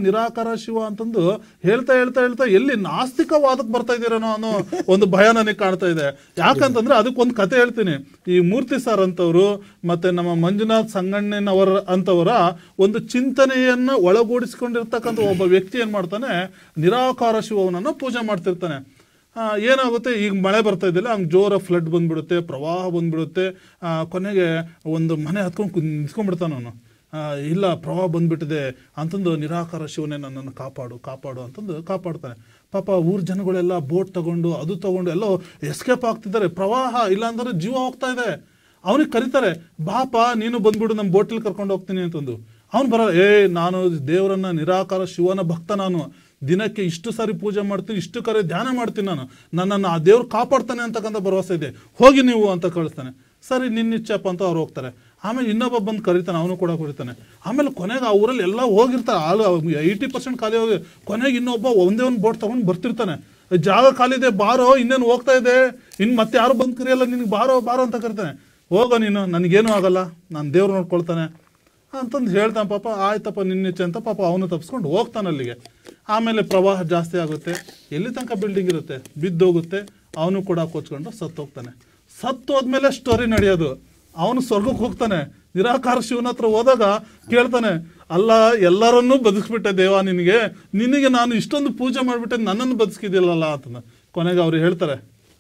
ಶಿವ ಅಂತಂದು ಹೇಳ್ತಾ ಎಲ್ಲಿ ನಾಸ್ತಿಕವಾದಕ್ಕೆ ಬರ್ತಾ ಇದ್ದೀರೇನೋ ಅನ್ನೋ ಒಂದು ಭಯ ನನಗೆ ಕಾಣ್ತಾ ಇದೆ. ಯಾಕಂತಂದ್ರೆ ಅದಕ್ಕೊಂದು ಕತೆ ಹೇಳ್ತೀನಿ. ಈ ಮೂರ್ತಿ ಸರ್ ಅಂತವ್ರು ಮತ್ತೆ ನಮ್ಮ ಮಂಜುನಾಥ್ ಸಂಗಣ್ಣನವರ ಅಂತವರ ಒಂದು ಚಿಂತನೆಯನ್ನ ಒಳಗೂಡಿಸಿಕೊಂಡಿರ್ತಕ್ಕಂಥ ಒಬ್ಬ ವ್ಯಕ್ತಿ ಏನ್ ಮಾಡ್ತಾನೆ, ನಿರಾಕಾರ ಶಿವನನ್ನ ಪೂಜೆ ಮಾಡ್ತಿರ್ತಾನೆ. ಏನಾಗುತ್ತೆ, ಈಗ ಮಳೆ ಬರ್ತಾ ಇದ್ದಿಲ್ಲ, ಹಂಗೆ ಜೋರ ಫ್ಲಡ್ ಬಂದ್ಬಿಡುತ್ತೆ, ಪ್ರವಾಹ ಬಂದ್ಬಿಡುತ್ತೆ. ಕೊನೆಗೆ ಒಂದು ಮನೆ ಹತ್ಕೊಂಡು ನಿಂತ್ಕೊಂಡ್ಬಿಡ್ತಾನ ಅವನು. ಇಲ್ಲ ಪ್ರವಾಹ ಬಂದ್ಬಿಟ್ಟಿದೆ ಅಂತಂದು ನಿರಾಕಾರ ಶಿವನೇ ನನ್ನನ್ನು ಕಾಪಾಡು ಅಂತಂದು ಕಾಪಾಡ್ತಾನೆ. ಪಾಪ ಊರ್ ಜನಗಳೆಲ್ಲ ಬೋಟ್ ತಗೊಂಡು ಎಲ್ಲ ಎಸ್ಕೇಪ್ ಆಗ್ತಿದ್ದಾರೆ. ಪ್ರವಾಹ ಇಲ್ಲ ಅಂದ್ರೆ ಜೀವ ಹೋಗ್ತಾ ಇದೆ. ಅವನಿಗೆ ಕರೀತಾರೆ, ಬಾಪ ನೀನು ಬಂದ್ಬಿಡು, ನಮ್ಮ ಬೋಟಲ್ಲಿ ಕರ್ಕೊಂಡು ಹೋಗ್ತೀನಿ ಅಂತಂದು. ಅವ್ನು ಬರಲ್ಲ. ನಾನು ದೇವರನ್ನ ನಿರಾಕಾರ ಶಿವನ ಭಕ್ತ, ನಾನು ದಿನಕ್ಕೆ ಇಷ್ಟು ಸಾರಿ ಪೂಜೆ ಮಾಡ್ತೀನಿ, ಇಷ್ಟು ಕರೆ ಧ್ಯಾನ ಮಾಡ್ತೀನಿ, ನನ್ನನ್ನು ಆ ದೇವ್ರು ಕಾಪಾಡ್ತಾನೆ ಅಂತಕ್ಕಂಥ ಭರವಸೆ ಇದೆ, ಹೋಗಿ ನೀವು ಅಂತ ಕಳಿಸ್ತಾನೆ. ಸರಿ ನಿನ್ನಿಚ್ಛಪ್ಪ ಅಂತ ಅವ್ರು ಹೋಗ್ತಾರೆ. ಆಮೇಲೆ ಇನ್ನೊಬ್ಬ ಬಂದು ಕರೀತಾನೆ, ಅವನು ಕೂಡ ಕರೀತಾನೆ. ಆಮೇಲೆ ಕೊನೆಗೆ ಆ ಊರಲ್ಲಿ ಎಲ್ಲ ಹೋಗಿರ್ತಾರೆ, 80% ಖಾಲಿ ಹೋಗಿ, ಕೊನೆಗೆ ಇನ್ನೊಬ್ಬ ಒಂದೇ ಒಂದು ಬೋಟ್ ತಗೊಂಡು ಬರ್ತಿರ್ತಾನೆ. ಜಾಗ ಖಾಲಿದೆ, ಬಾರೋ, ಇನ್ನೇನು ಹೋಗ್ತಾ ಇದೆ, ಮತ್ತೆ ಯಾರು ಬಂದು ಕರಿಯಲ್ಲ, ನಿನ್ಗೆ ಬಾರೋ ಅಂತ ಕರಿತಾನೆ. ಹೋಗೋ ನೀನು, ನನಗೇನು ಆಗಲ್ಲ, ನಾನು ದೇವ್ರು ನೋಡ್ಕೊಳ್ತಾನೆ ಅಂತಂದು ಹೇಳ್ತಾನೆ. ಪಾಪ ಆಯ್ತಪ್ಪ ನಿನ್ನಿಚ್ಚೆ ಅಂತ ಪಾಪ ಅವನು ತಪ್ಪಿಸ್ಕೊಂಡು ಹೋಗ್ತಾನೆ ಅಲ್ಲಿಗೆ. ಆಮೇಲೆ ಪ್ರವಾಹ ಜಾಸ್ತಿ ಆಗುತ್ತೆ, ಎಲ್ಲಿ ತನಕ ಬಿಲ್ಡಿಂಗ್ ಇರುತ್ತೆ ಬಿದ್ದೋಗುತ್ತೆ, ಅವನು ಕೂಡ ಕೊಚ್ಕೊಂಡು ಸತ್ತೋಗ್ತಾನೆ. ಸತ್ತೋದ್ಮೇಲೆ ಸ್ಟೋರಿ ನಡೆಯೋದು. ಅವನು ಸ್ವರ್ಗಕ್ಕೆ ಹೋಗ್ತಾನೆ. ನಿರಾಕಾರ ಶಿವನ ಹತ್ರ ಹೋದಾಗ ಕೇಳ್ತಾನೆ, ಅಲ್ಲ ಎಲ್ಲರನ್ನೂ ಬದುಕಿಬಿಟ್ಟೆ ದೇವ, ನಿನಗೆ ನಾನು ಇಷ್ಟೊಂದು ಪೂಜೆ ಮಾಡಿಬಿಟ್ಟೆ, ನನ್ನನ್ನು ಬದುಕಿದಿಲ್ಲಲ್ಲ ಅಂತ. ಕೊನೆಗೆ ಅವ್ರು ಹೇಳ್ತಾರೆ,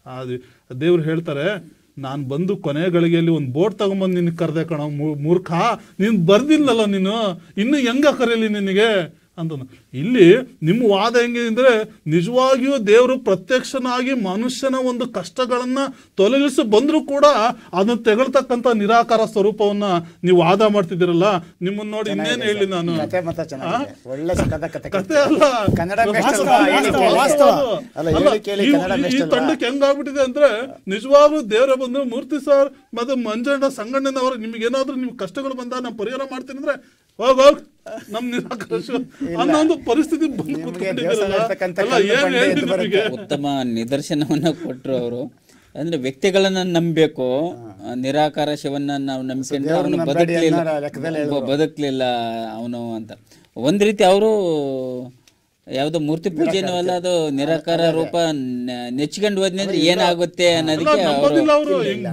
ದೇವ್ರು ಹೇಳ್ತಾರೆ, ನಾನು ಬಂದು ಕೊನೆ ಗಳಿಗೆಯಲ್ಲಿ ಒಂದು ಬೋಟ್ ತಗೊಂಬಂದು ನಿನಗೆ ಕರೆದೆ ಕಣ ಮೂರ್ಖ, ನೀನು ಬರ್ದಿಲ್ಲಲ್ಲ, ನೀನು ಇನ್ನು ಹೆಂಗ ಕರೀಲಿ ನಿನಗೆ ಅಂತ. ಇಲ್ಲಿ ನಿಮ್ಮ ವಾದ ಹೆಂಗೆ ಅಂದರೆ ನಿಜವಾಗಿಯೂ ದೇವರು ಪ್ರತ್ಯಕ್ಷನಾಗಿ ಮನುಷ್ಯನ ಒಂದು ಕಷ್ಟಗಳನ್ನ ತೊಲಗಿಸಿ ಬಂದರೂ ಕೂಡ ಅದನ್ನು ತೆಗಳ್ತಕ್ಕಂಥ ನಿರಾಕಾರ ಸ್ವರೂಪವನ್ನ ನೀವು ವಾದ ಮಾಡ್ತಿದ್ದೀರಲ್ಲ, ನಿಮ್ಮನ್ನ ನೋಡಿ ಇನ್ನೇನು ಹೇಳಿ ನಾನು. ಕತೆ ಮಾತ್ರ ಚೆನ್ನಾಗಿದೆ, ಒಳ್ಳೆ ಸಖತ್ ಕತೆ. ಕತೆ ಅಲ್ಲ, ಕನ್ನಡ best ವಾಸ್ತವ, ಅಲ್ವಾ? ವಾಸ್ತವ. ಅಲ್ಲ, ಅಲ್ಲ, ಹೇಳಿ ಕೇಳಿ, ಕನ್ನಡ best ಈ ಅಲ್ವಾ? ತಂಡಕ್ಕೆ ಹೆಂಗಾಗ್ಬಿಟ್ಟಿದೆ ಅಂದ್ರೆ ನಿಜವಾಗ್ಲೂ ದೇವರ ಬಂದು ಮೂರ್ತಿ ಸರ್ ಮತ್ತೆ ಮಂಜಣ್ಣ ಸಂಗಣ್ಣನವರು ನಿಮ್ಗೇನಾದ್ರೂ ನೀವು ಕಷ್ಟಗಳು ಬಂದಾಗ ನಾನು ಪರಿಹಾರ ಮಾಡ್ತೀನಿ ಅಂದ್ರೆ ಹೋಗ್ ನಮ್ ನಿರಾಕರಿಸ ಅನ್ನೋ ಒಂದು ಪರಿಸ್ಥಿತಿ ಬಂದು ಕೂತ್ಕೊಂಡಿದ್ದೀರಲ್ಲ. ಅಲ್ಲ, ಏನ್ ಹೇಳಿ ನಿಮಗೆ? ಉತ್ತಮ ನಿದರ್ಶನವನ್ನ ಕೊಟ್ಟರು ಅವರು. ಅಂದ್ರೆ ವ್ಯಕ್ತಿಗಳನ್ನ ನಂಬಬೇಕು, ನಿರಾಕಾರ ಶಿವನ್ನ ನಾವು ನಂಬಿಕೊಂಡ್ರೆ ಅವನು ಬದುಕಲಿಲ್ಲ ಅವನು ಅಂತ. ಒಂದ್ ರೀತಿ ಅವರು ಯಾವ್ದೋ ಮೂರ್ತಿ ಪೂಜೆನೂ ಅಲ್ಲ, ಅದು ನಿರಾಕಾರ ರೂಪ ನೆಚ್ಕೊಂಡು ಹೋದ್ನಿ ಅಂದ್ರೆ ಏನಾಗುತ್ತೆ ಅನ್ನೋದಕ್ಕೆ ಅವರು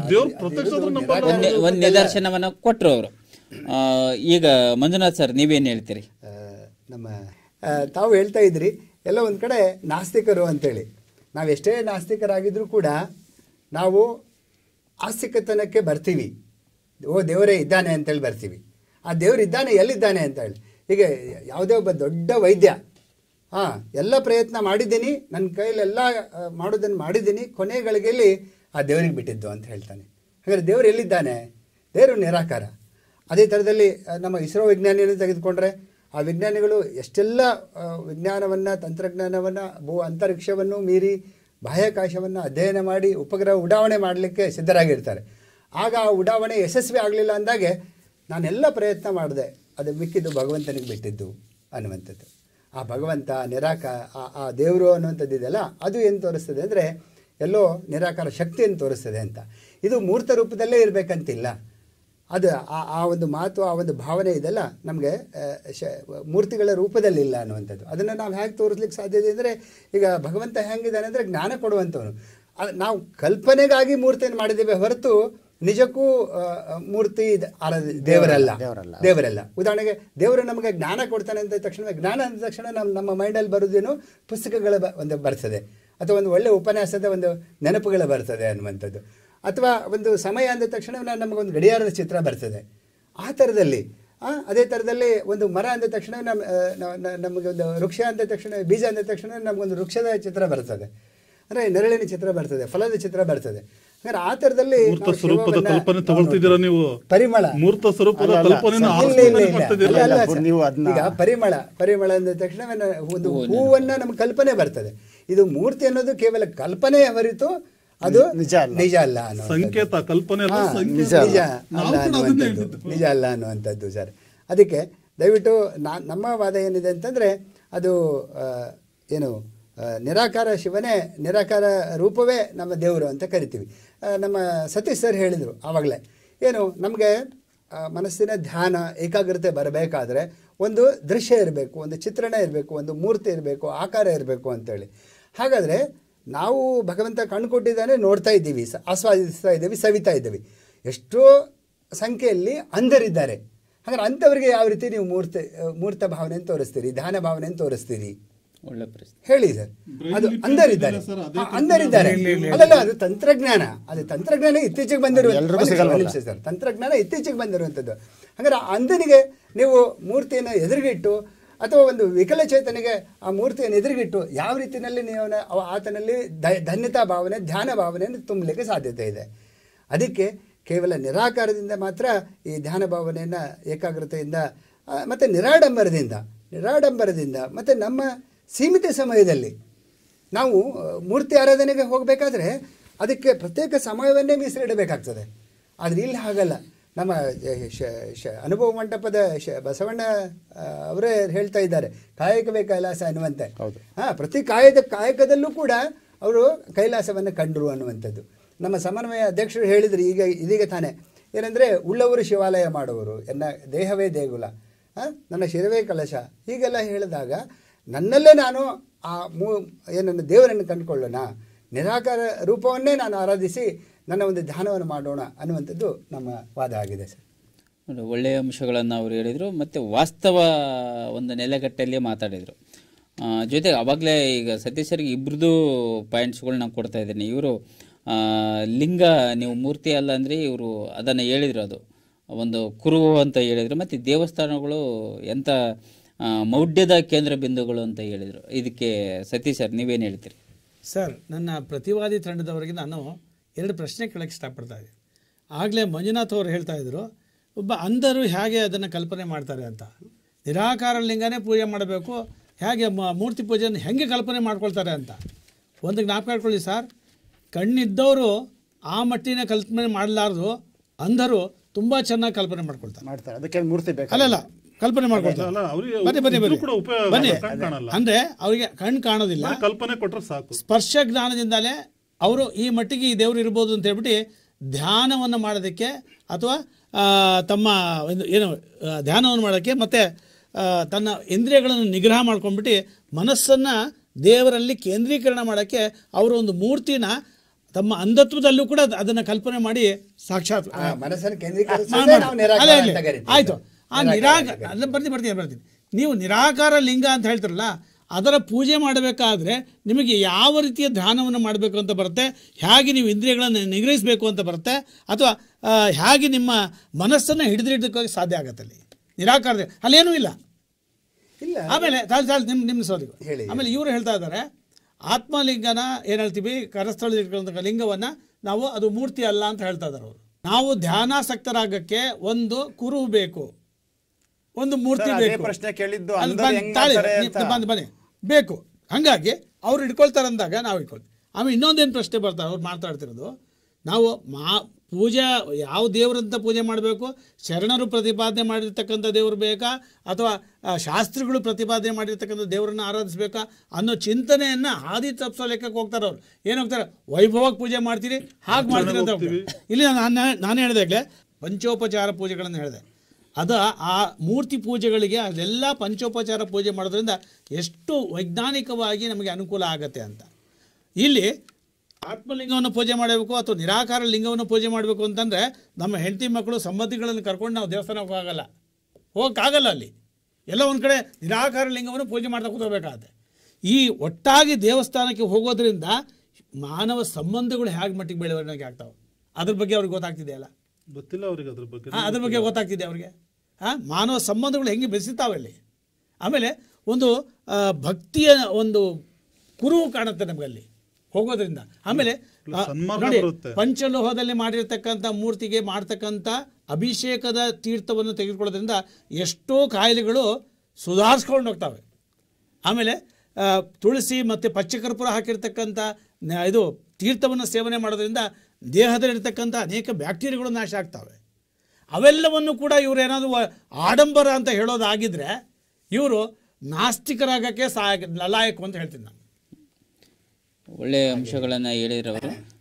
ಒಂದ್ ನಿದರ್ಶನವನ್ನ ಕೊಟ್ರು ಅವರು. ಈಗ ಮಂಜುನಾಥ್ ಸರ್ ನೀವೇನು ಹೇಳ್ತೀರಿ? ನಮ್ಮ ತಾವು ಹೇಳ್ತಾ ಇದ್ರಿ ಎಲ್ಲ ಒಂದು ಕಡೆ ನಾಸ್ತಿಕರು ಅಂತೇಳಿ. ನಾವೆಷ್ಟೇ ನಾಸ್ತಿಕರಾಗಿದ್ರೂ ಕೂಡ ನಾವು ಆಸ್ತಿಕತನಕ್ಕೆ ಬರ್ತೀವಿ. ಓ ದೇವರೇ ಇದ್ದಾನೆ ಅಂತೇಳಿ ಬರ್ತೀವಿ. ಆ ದೇವರು ಇದ್ದಾನೆ, ಎಲ್ಲಿದ್ದಾನೆ ಅಂತ ಹೇಳಿ. ಈಗ ಯಾವುದೇ ಒಬ್ಬ ದೊಡ್ಡ ವೈದ್ಯ ಎಲ್ಲ ಪ್ರಯತ್ನ ಮಾಡಿದ್ದೀನಿ, ನನ್ನ ಕೈಲೆಲ್ಲ ಮಾಡೋದನ್ನು ಮಾಡಿದ್ದೀನಿ, ಕೊನೆ ಗಳಿಗೆಯಲ್ಲಿ ಆ ದೇವರಿಗೆ ಬಿಟ್ಟಿದ್ದು ಅಂತ ಹೇಳ್ತಾನೆ. ಹಾಗಾದರೆ ದೇವರು ಎಲ್ಲಿದ್ದಾನೆ? ದೇವರು ನಿರಾಕಾರ. ಅದೇ ಥರದಲ್ಲಿ ನಮ್ಮ ಇಸ್ರೋ ವಿಜ್ಞಾನಿಯನ್ನು ತೆಗೆದುಕೊಂಡ್ರೆ ಆ ವಿಜ್ಞಾನಿಗಳು ಎಷ್ಟೆಲ್ಲ ವಿಜ್ಞಾನವನ್ನು, ತಂತ್ರಜ್ಞಾನವನ್ನು, ಅಂತರಿಕ್ಷವನ್ನು ಮೀರಿ ಬಾಹ್ಯಾಕಾಶವನ್ನು ಅಧ್ಯಯನ ಮಾಡಿ ಉಪಗ್ರಹ ಉಡಾವಣೆ ಮಾಡಲಿಕ್ಕೆ ಸಿದ್ಧರಾಗಿರ್ತಾರೆ. ಆಗ ಆ ಉಡಾವಣೆ ಯಶಸ್ವಿ ಆಗಲಿಲ್ಲ ಅಂದಾಗೆ ನಾನೆಲ್ಲ ಪ್ರಯತ್ನ ಮಾಡಿದೆ, ಅದು ಮಿಕ್ಕಿದ್ದು ಭಗವಂತನಿಗೆ ಬಿಟ್ಟಿದ್ದು ಅನ್ನುವಂಥದ್ದು. ಆ ಭಗವಂತ ಆ ದೇವರು ಅನ್ನುವಂಥದ್ದಿದೆಯಲ್ಲ, ಅದು ಏನು ತೋರಿಸ್ತದೆ ಅಂದರೆ ಎಲ್ಲೋ ನಿರಾಕಾರ ಶಕ್ತಿಯನ್ನು ತೋರಿಸ್ತದೆ ಅಂತ. ಇದು ಮೂರ್ತ ರೂಪದಲ್ಲೇ ಇರಬೇಕಂತಿಲ್ಲ. ಅದು ಆ ಒಂದು ಮಾತು, ಆ ಒಂದು ಭಾವನೆ ಇದೆಲ್ಲ ನಮಗೆ ಮೂರ್ತಿಗಳ ರೂಪದಲ್ಲಿಲ್ಲ ಅನ್ನುವಂಥದ್ದು. ಅದನ್ನು ನಾವು ಹೇಗೆ ತೋರಿಸ್ಲಿಕ್ಕೆ ಸಾಧ್ಯತೆ ಅಂದರೆ, ಈಗ ಭಗವಂತ ಹೆಂಗಿದ್ದಾನೆ ಅಂದರೆ ಜ್ಞಾನ ಕೊಡುವಂಥವನು. ನಾವು ಕಲ್ಪನೆಗಾಗಿ ಮೂರ್ತಿಯನ್ನು ಮಾಡಿದ್ದೇವೆ ಹೊರತು ನಿಜಕ್ಕೂ ಮೂರ್ತಿ ದೇವರಲ್ಲ. ಉದಾಹರಣೆಗೆ ದೇವರು ನಮಗೆ ಜ್ಞಾನ ಕೊಡ್ತಾನೆ ಅಂತ ತಕ್ಷಣ, ಜ್ಞಾನ ಅಂದ ತಕ್ಷಣ ನಮ್ಮ ಮೈಂಡಲ್ಲಿ ಬರೋದೇನು ಪುಸ್ತಕಗಳ ಒಂದು ಬರ್ತದೆ, ಅಥವಾ ಒಂದು ಒಳ್ಳೆಯ ಉಪನ್ಯಾಸದ ಒಂದು ನೆನಪುಗಳು ಬರ್ತದೆ ಅನ್ನುವಂಥದ್ದು, ಅಥವಾ ಒಂದು ಸಮಯ ಅಂದ ತಕ್ಷಣ ನಮಗೊಂದು ಗಡಿಯಾರದ ಚಿತ್ರ ಬರ್ತದೆ. ಆ ಥರದಲ್ಲಿ ಅದೇ ಥರದಲ್ಲಿ ಒಂದು ಮರ ಅಂದ ತಕ್ಷಣ ನಮಗೆ ಒಂದು ವೃಕ್ಷ ಅಂದ ತಕ್ಷಣ, ಬೀಜ ಅಂದ ತಕ್ಷಣ ನಮಗೊಂದು ವೃಕ್ಷದ ಚಿತ್ರ ಬರ್ತದೆ, ಅಂದರೆ ನೆರಳಿನ ಚಿತ್ರ ಬರ್ತದೆ, ಫಲದ ಚಿತ್ರ ಬರ್ತದೆ. ಅಂದ್ರೆ ಆ ಥರದಲ್ಲಿ ಮೂರ್ತ ಸ್ವರೂಪದ ಕಲ್ಪನೆ ತಗೊಳ್ತಿದ್ದೀರಾ ನೀವು? ಪರಿಮಳ, ಮೂರ್ತ ಸ್ವರೂಪದ ಕಲ್ಪನೆ ಈಗ ಪರಿಮಳ ಅಂದ ತಕ್ಷಣ ಒಂದು ಹೂವನ್ನ ನಮ್ಗೆ ಕಲ್ಪನೆ ಬರ್ತದೆ. ಇದು ಮೂರ್ತಿ ಅನ್ನೋದು ಕೇವಲ ಕಲ್ಪನೆಯ ಹೊರತು ಅದು ನಿಜ ಅಲ್ಲ ಅನ್ನೋ ಸಂಕೇತ, ಕಲ್ಪನೆ ನಿಜ ಅಲ್ಲ ಅನ್ನುವಂಥದ್ದು ಸರ್. ಅದಕ್ಕೆ ದಯವಿಟ್ಟು ನಮ್ಮ ವಾದ ಏನಿದೆ ಅಂತಂದರೆ, ಅದು ಏನು ನಿರಾಕಾರ ಶಿವನೇ, ನಿರಾಕಾರ ರೂಪವೇ ನಮ್ಮ ದೇವರು ಅಂತ ಕರಿತೀವಿ. ನಮ್ಮ ಸತೀಶ್ ಸರ್ ಹೇಳಿದರು ಆವಾಗಲೇ, ಏನು ನಮಗೆ ಮನಸ್ಸಿನ ಧ್ಯಾನ, ಏಕಾಗ್ರತೆ ಬರಬೇಕಾದ್ರೆ ಒಂದು ದೃಶ್ಯ ಇರಬೇಕು, ಒಂದು ಚಿತ್ರಣ ಇರಬೇಕು, ಒಂದು ಮೂರ್ತಿ ಇರಬೇಕು, ಆಕಾರ ಇರಬೇಕು ಅಂತೇಳಿ. ಹಾಗಾದರೆ ನಾವು ಭಗವಂತ ಕಣ್ಣು ಕೊಟ್ಟಿದ್ದಾನೆ, ನೋಡ್ತಾ ಇದ್ದೀವಿ, ಆಸ್ವಾದಿಸ್ತಾ ಇದ್ದೀವಿ, ಸವಿತಾ ಇದ್ದೀವಿ. ಎಷ್ಟೋ ಸಂಖ್ಯೆಯಲ್ಲಿ ಅಂಧರಿದ್ದಾರೆ. ಹಾಗಾದ್ರೆ ಅಂಥವ್ರಿಗೆ ಯಾವ ರೀತಿ ನೀವು ಮೂರ್ತ ಭಾವನೆಯನ್ನು ತೋರಿಸ್ತೀರಿ, ಧ್ಯಾನ ಭಾವನೆಯನ್ನು ತೋರಿಸ್ತೀರಿ? ಒಳ್ಳೆ ಪ್ರಶ್ನೆ ಹೇಳಿ ಸರ್. ಅದು ಅಂಧರಿದ್ದಾರೆ. ಅಲ್ಲಲ್ಲ, ಅದು ತಂತ್ರಜ್ಞಾನ ಇತ್ತೀಚೆಗೆ ಬಂದಿರುವಂಥದ್ದು ಸರ್. ತಂತ್ರಜ್ಞಾನ ಇತ್ತೀಚೆಗೆ ಬಂದಿರುವಂಥದ್ದು. ಹಾಗಾದ್ರೆ ಅಂಧನಿಗೆ ನೀವು ಮೂರ್ತಿಯನ್ನು ಎದುರುಗಿಟ್ಟು, ಅಥವಾ ಒಂದು ವಿಕಲಚೇತನಿಗೆ ಆ ಮೂರ್ತಿಯನ್ನು ಎದುರುಗಿಟ್ಟು ಯಾವ ರೀತಿಯಲ್ಲಿ ನೀವು ಆತನಲ್ಲಿ ಧನ್ಯತಾ ಭಾವನೆ, ಧ್ಯಾನ ಭಾವನೆಯನ್ನು ತುಂಬಲಿಕ್ಕೆ ಸಾಧ್ಯತೆ ಇದೆ. ಅದಕ್ಕೆ ಕೇವಲ ನಿರಾಕಾರದಿಂದ ಮಾತ್ರ ಈ ಧ್ಯಾನ ಭಾವನೆಯನ್ನು ಏಕಾಗ್ರತೆಯಿಂದ ಮತ್ತು ನಿರಾಡಂಬರದಿಂದ ಮತ್ತು ನಮ್ಮ ಸೀಮಿತ ಸಮಯದಲ್ಲಿ ನಾವು ಮೂರ್ತಿ ಆರಾಧನೆಗೆ ಹೋಗಬೇಕಾದ್ರೆ ಅದಕ್ಕೆ ಪ್ರತ್ಯೇಕ ಸಮಯವನ್ನೇ ಮೀಸಲಿಡಬೇಕಾಗ್ತದೆ. ಆದರೆ ಇಲ್ಲಿ ಹಾಗಲ್ಲ. ನಮ್ಮ ಅನುಭವ ಮಂಟಪದ ಬಸವಣ್ಣ ಅವರೇ ಹೇಳ್ತಾ ಇದ್ದಾರೆ, ಕಾಯಕವೇ ಕೈಲಾಸ ಅನ್ನುವಂತೆ. ಪ್ರತಿ ಕಾಯಕದಲ್ಲೂ ಕೂಡ ಅವರು ಕೈಲಾಸವನ್ನು ಕಂಡರು ಅನ್ನುವಂಥದ್ದು. ನಮ್ಮ ಸಮನ್ವಯ ಅಧ್ಯಕ್ಷರು ಹೇಳಿದರು ಇದೀಗ ತಾನೇ, ಏನಂದರೆ ಉಳ್ಳವರು ಶಿವಾಲಯ ಮಾಡುವರು, ಎನ್ನ ದೇಹವೇ ದೇಗುಲ, ನನ್ನ ಶಿರವೇ ಕಲಶ, ಹೀಗೆಲ್ಲ ಹೇಳಿದಾಗ ನನ್ನಲ್ಲೇ ನಾನು ಏನನ್ನು ದೇವರನ್ನು ಕಂಡುಕೊಳ್ಳೋಣ, ನಿರಾಕಾರ ರೂಪವನ್ನೇ ನಾನು ಆರಾಧಿಸಿ ನನ್ನ ಒಂದು ಧ್ಯಾನವನ್ನು ಮಾಡೋಣ ಅನ್ನುವಂಥದ್ದು ನಮ್ಮ ವಾದ ಆಗಿದೆ ಸರ್. ಒಳ್ಳೆಯ ಅಂಶಗಳನ್ನು ಅವರು ಹೇಳಿದರು, ಮತ್ತು ವಾಸ್ತವ ಒಂದು ನೆಲೆಗಟ್ಟಲ್ಲಿ ಮಾತಾಡಿದರು. ಜೊತೆಗೆ ಆವಾಗಲೇ ಈಗ ಸತೀಶರಿಗೆ ಇಬ್ಬರದು ಪಾಯಿಂಟ್ಸ್ಗಳು ನಾನು ಕೊಡ್ತಾ ಇದ್ದೀನಿ. ಇವರು ಲಿಂಗ ನೀವು ಮೂರ್ತಿ ಅಲ್ಲ ಅಂದರೆ ಇವರು ಅದನ್ನು ಹೇಳಿದರು, ಅದು ಒಂದು ಕುರುಹು ಅಂತ ಹೇಳಿದರು. ಮತ್ತು ದೇವಸ್ಥಾನಗಳು ಎಂಥ ಮೌಢ್ಯದ ಕೇಂದ್ರ ಬಿಂದುಗಳು ಅಂತ ಹೇಳಿದರು. ಇದಕ್ಕೆ ಸತೀಶ್ ಸರ್ ನೀವೇನು ಹೇಳ್ತೀರಿ? ಸರ್, ನನ್ನ ಪ್ರತಿವಾದಿ ತಂಡದವರಿಗೆ ನಾನು 2 ಪ್ರಶ್ನೆ ಕೇಳೋಕ್ಕೆ ಇಷ್ಟಪಡ್ತಾ ಇದ್ದೀನಿ. ಆಗಲೇ ಮಂಜುನಾಥ್ ಅವರು ಹೇಳ್ತಾ ಇದ್ರು, ಒಬ್ಬ ಅಂಧರು ಹೇಗೆ ಅದನ್ನು ಕಲ್ಪನೆ ಮಾಡ್ತಾರೆ ಅಂತ. ನಿರಾಕಾರ ಲಿಂಗನೇ ಪೂಜೆ ಮಾಡಬೇಕು, ಹೇಗೆ ಮೂರ್ತಿ ಪೂಜೆಯನ್ನು ಹೆಂಗೆ ಕಲ್ಪನೆ ಮಾಡ್ಕೊಳ್ತಾರೆ ಅಂತ. ಒಂದು ಜ್ಞಾಪಕ ಇಟ್ಕೊಳ್ಳಿ ಸರ್, ಕಣ್ಣಿದ್ದವರು ಆ ಮಟ್ಟಿನ ಕಲ್ಪನೆ ಮಾಡಲಾರ್ದು ಅಂಧರು ತುಂಬ ಚೆನ್ನಾಗಿ ಕಲ್ಪನೆ ಮಾಡ್ಕೊಳ್ತಾರೆ. ಅದಕ್ಕೆ ಮೂರ್ತಿ ಬೇಕು. ಅಲ್ಲಲ್ಲ, ಕಲ್ಪನೆ ಮಾಡ್ಕೊಳ್ತಾರೆ. ಬನ್ನಿ, ಅಂದರೆ ಅವರಿಗೆ ಕಣ್ಣು ಕಾಣೋದಿಲ್ಲ, ಕಲ್ಪನೆ ಕೊಟ್ಟರೆ ಸಾಕು. ಸ್ಪರ್ಶ ಜ್ಞಾನದಿಂದಲೇ ಅವರು ಈ ಮಟ್ಟಿಗೆ ಈ ದೇವರು ಇರ್ಬೋದು ಅಂತ ಹೇಳ್ಬಿಟ್ಟು ಧ್ಯಾನವನ್ನು ಮಾಡೋದಕ್ಕೆ ಅಥವಾ ತಮ್ಮ ಏನು ಧ್ಯಾನವನ್ನು ಮಾಡೋಕ್ಕೆ ಮತ್ತು ತನ್ನ ಇಂದ್ರಿಯಗಳನ್ನು ನಿಗ್ರಹ ಮಾಡ್ಕೊಂಡ್ಬಿಟ್ಟು ಮನಸ್ಸನ್ನು ದೇವರಲ್ಲಿ ಕೇಂದ್ರೀಕರಣ ಮಾಡೋಕ್ಕೆ ಅವರು ಒಂದು ಮೂರ್ತಿನ ತಮ್ಮ ಅಂಧತ್ವದಲ್ಲೂ ಕೂಡ ಅದನ್ನು ಕಲ್ಪನೆ ಮಾಡಿ ಸಾಕ್ಷಾತ್ ಆಯಿತು. ಆ ಬರ್ತೀನಿ. ನೀವು ನಿರಾಕಾರ ಲಿಂಗ ಅಂತ ಹೇಳ್ತಿರಲ್ಲ, ಅದರ ಪೂಜೆ ಮಾಡಬೇಕಾದ್ರೆ ನಿಮಗೆ ಯಾವ ರೀತಿಯ ಧ್ಯಾನವನ್ನು ಮಾಡಬೇಕು ಅಂತ ಬರುತ್ತೆ, ಹೇಗೆ ನೀವು ಇಂದ್ರಿಯಗಳನ್ನು ನಿಗ್ರಹಿಸಬೇಕು ಅಂತ ಬರುತ್ತೆ, ಅಥವಾ ಹೇಗೆ ನಿಮ್ಮ ಮನಸ್ಸನ್ನು ಹಿಡಿದಿಡೋದಕ್ಕೆ ಸಾಧ್ಯ ಆಗುತ್ತೆ ಅಲ್ಲಿ ನಿರಾಕಾರದಲ್ಲಿ? ಅಲ್ಲೇನೂ ಇಲ್ಲ. ಆಮೇಲೆ ನಿಮ್ಮ ಸೋದಿಗೂ ಆಮೇಲೆ ಇವರು ಹೇಳ್ತಾ ಇದ್ದಾರೆ, ಆತ್ಮಲಿಂಗನ ಏನು ಹೇಳ್ತೀವಿ, ಕರಸ್ಥಳದಲ್ಲಿರ್ತಕ್ಕಂಥ ಲಿಂಗವನ್ನು ನಾವು ಅದು ಮೂರ್ತಿ ಅಲ್ಲ ಅಂತ ಹೇಳ್ತಾ ಇದ್ದಾರೆ ಅವರು. ನಾವು ಧ್ಯಾನಾಸಕ್ತರಾಗಕ್ಕೆ ಒಂದು ಕುರುಹು ಬೇಕು, ಒಂದು ಮೂರ್ತಿ ಬೇಕು. ಪ್ರಶ್ನೆ ಕೇಳಿದ್ದು ಬನ್ನಿ ಬೇಕು. ಹಾಗಾಗಿ ಅವ್ರು ಇಟ್ಕೊಳ್ತಾರೆ ಅಂದಾಗ ನಾವು ಇಟ್ಕೊಳ್ತೀವಿ. ಆಮೇಲೆ ಇನ್ನೊಂದೇನು ಪ್ರಶ್ನೆ ಬರ್ತಾರೆ ಅವ್ರು ಮಾತಾಡ್ತಿರೋದು, ನಾವು ಪೂಜೆ ಯಾವ ದೇವರಂತ ಪೂಜೆ ಮಾಡಬೇಕು, ಶರಣರು ಪ್ರತಿಪಾದನೆ ಮಾಡಿರ್ತಕ್ಕಂಥ ದೇವರು ಬೇಕಾ ಅಥವಾ ಶಾಸ್ತ್ರಿಗಳು ಪ್ರತಿಪಾದನೆ ಮಾಡಿರ್ತಕ್ಕಂಥ ದೇವರನ್ನು ಆರಾಧಿಸಬೇಕಾ ಅನ್ನೋ ಚಿಂತನೆಯನ್ನು ಹಾದಿ ತಪ್ಪಿಸೋ ಲೆಕ್ಕಕ್ಕೆ ಹೋಗ್ತಾರೆ ಅವ್ರು. ಏನು ಹೋಗ್ತಾರೆ, ವೈಭವಕ್ಕೆ ಪೂಜೆ ಮಾಡ್ತೀರಿ, ಹಾಗೆ ಮಾಡ್ತೀರಿ ಅಂತ ಹೋಗ್ತೀವಿ. ಇಲ್ಲಿ ನಾನು ಹೇಳಿದಾಗಲೇ ಪಂಚೋಪಚಾರ ಪೂಜೆಗಳನ್ನು ಹೇಳಿದೆ. ಅದು ಆ ಮೂರ್ತಿ ಪೂಜೆಗಳಿಗೆ ಅದೆಲ್ಲ ಪಂಚೋಪಚಾರ ಪೂಜೆ ಮಾಡೋದ್ರಿಂದ ಎಷ್ಟು ವೈಜ್ಞಾನಿಕವಾಗಿ ನಮಗೆ ಅನುಕೂಲ ಆಗತ್ತೆ ಅಂತ. ಇಲ್ಲಿ ಆತ್ಮಲಿಂಗವನ್ನು ಪೂಜೆ ಮಾಡಬೇಕು ಅಥವಾ ನಿರಾಕಾರ ಲಿಂಗವನ್ನು ಪೂಜೆ ಮಾಡಬೇಕು ಅಂತಂದರೆ ನಮ್ಮ ಹೆಂಡತಿ ಮಕ್ಕಳು ಸಂಬಂಧಿಗಳನ್ನು ಕರ್ಕೊಂಡು ನಾವು ದೇವಸ್ಥಾನಕ್ಕೆ ಹೋಗೋಕ್ಕಾಗಲ್ಲ. ಅಲ್ಲಿ ಎಲ್ಲ ಒಂದು ಕಡೆ ನಿರಾಕಾರ ಲಿಂಗವನ್ನು ಪೂಜೆ ಮಾಡ್ತಾ ಕೂತ್ಕೋಬೇಕಾಗತ್ತೆ. ಈ ಒಟ್ಟಾಗಿ ದೇವಸ್ಥಾನಕ್ಕೆ ಹೋಗೋದ್ರಿಂದ ಮಾನವ ಸಂಬಂಧಗಳು ಹೇಗೆ ಮಟ್ಟಿಗೆ ಬೆಳವಣಿಗೆ ಆಗ್ತಾವೆ ಅದ್ರ ಬಗ್ಗೆ ಅವ್ರಿಗೆ ಗೊತ್ತಾಗ್ತಿದೆಯಲ್ಲ, ಗೊತ್ತಿಲ್ಲ ಅವ್ರಿಗೆ ಅದ್ರ ಬಗ್ಗೆ ಗೊತ್ತಾಗ್ತಿದೆ ಅವ್ರಿಗೆ. ಮಾನವ ಸಂಬಂಧಗಳು ಹೆಂಗೆ ಬೆಳೆಸುತ್ತಾವೆ ಅಲ್ಲಿ. ಆಮೇಲೆ ಒಂದು ಭಕ್ತಿಯ ಒಂದು ಕುರುಹು ಕಾಣುತ್ತೆ ನಮಗಲ್ಲಿ ಹೋಗೋದ್ರಿಂದ. ಆಮೇಲೆ ನೋಡಿ, ಪಂಚಲೋಹದಲ್ಲಿ ಮಾಡಿರ್ತಕ್ಕಂಥ ಮೂರ್ತಿಗೆ ಮಾಡ್ತಕ್ಕಂಥ ಅಭಿಷೇಕದ ತೀರ್ಥವನ್ನು ತೆಗೆದುಕೊಳ್ಳೋದ್ರಿಂದ ಎಷ್ಟೋ ಕಾಯಿಲೆಗಳು ಸುಧಾರಿಸ್ಕೊಂಡು ಹೋಗ್ತವೆ. ಆಮೇಲೆ ತುಳಸಿ ಮತ್ತು ಪಚ್ಚಕರ್ಪೂರ ಹಾಕಿರ್ತಕ್ಕಂಥ ಇದು ತೀರ್ಥವನ್ನು ಸೇವನೆ ಮಾಡೋದ್ರಿಂದ ದೇಹದಲ್ಲಿರ್ತಕ್ಕಂಥ ಅನೇಕ ಬ್ಯಾಕ್ಟೀರಿಯಾಗಳು ನಾಶ ಆಗ್ತವೆ. ಅವೆಲ್ಲವನ್ನು ಕೂಡ ಇವರು ಏನಾದರೂ ಆಡಂಬರ ಅಂತ ಹೇಳೋದಾಗಿದ್ದರೆ ಇವರು ನಾಸ್ತಿಕರಾಗಕ್ಕೆ ಲಲಾಯಕು ಅಂತ ಹೇಳ್ತೀನಿ ನಾನು. ಒಳ್ಳೆಯ ಅಂಶಗಳನ್ನು ಹೇಳಿದ್ರವರು.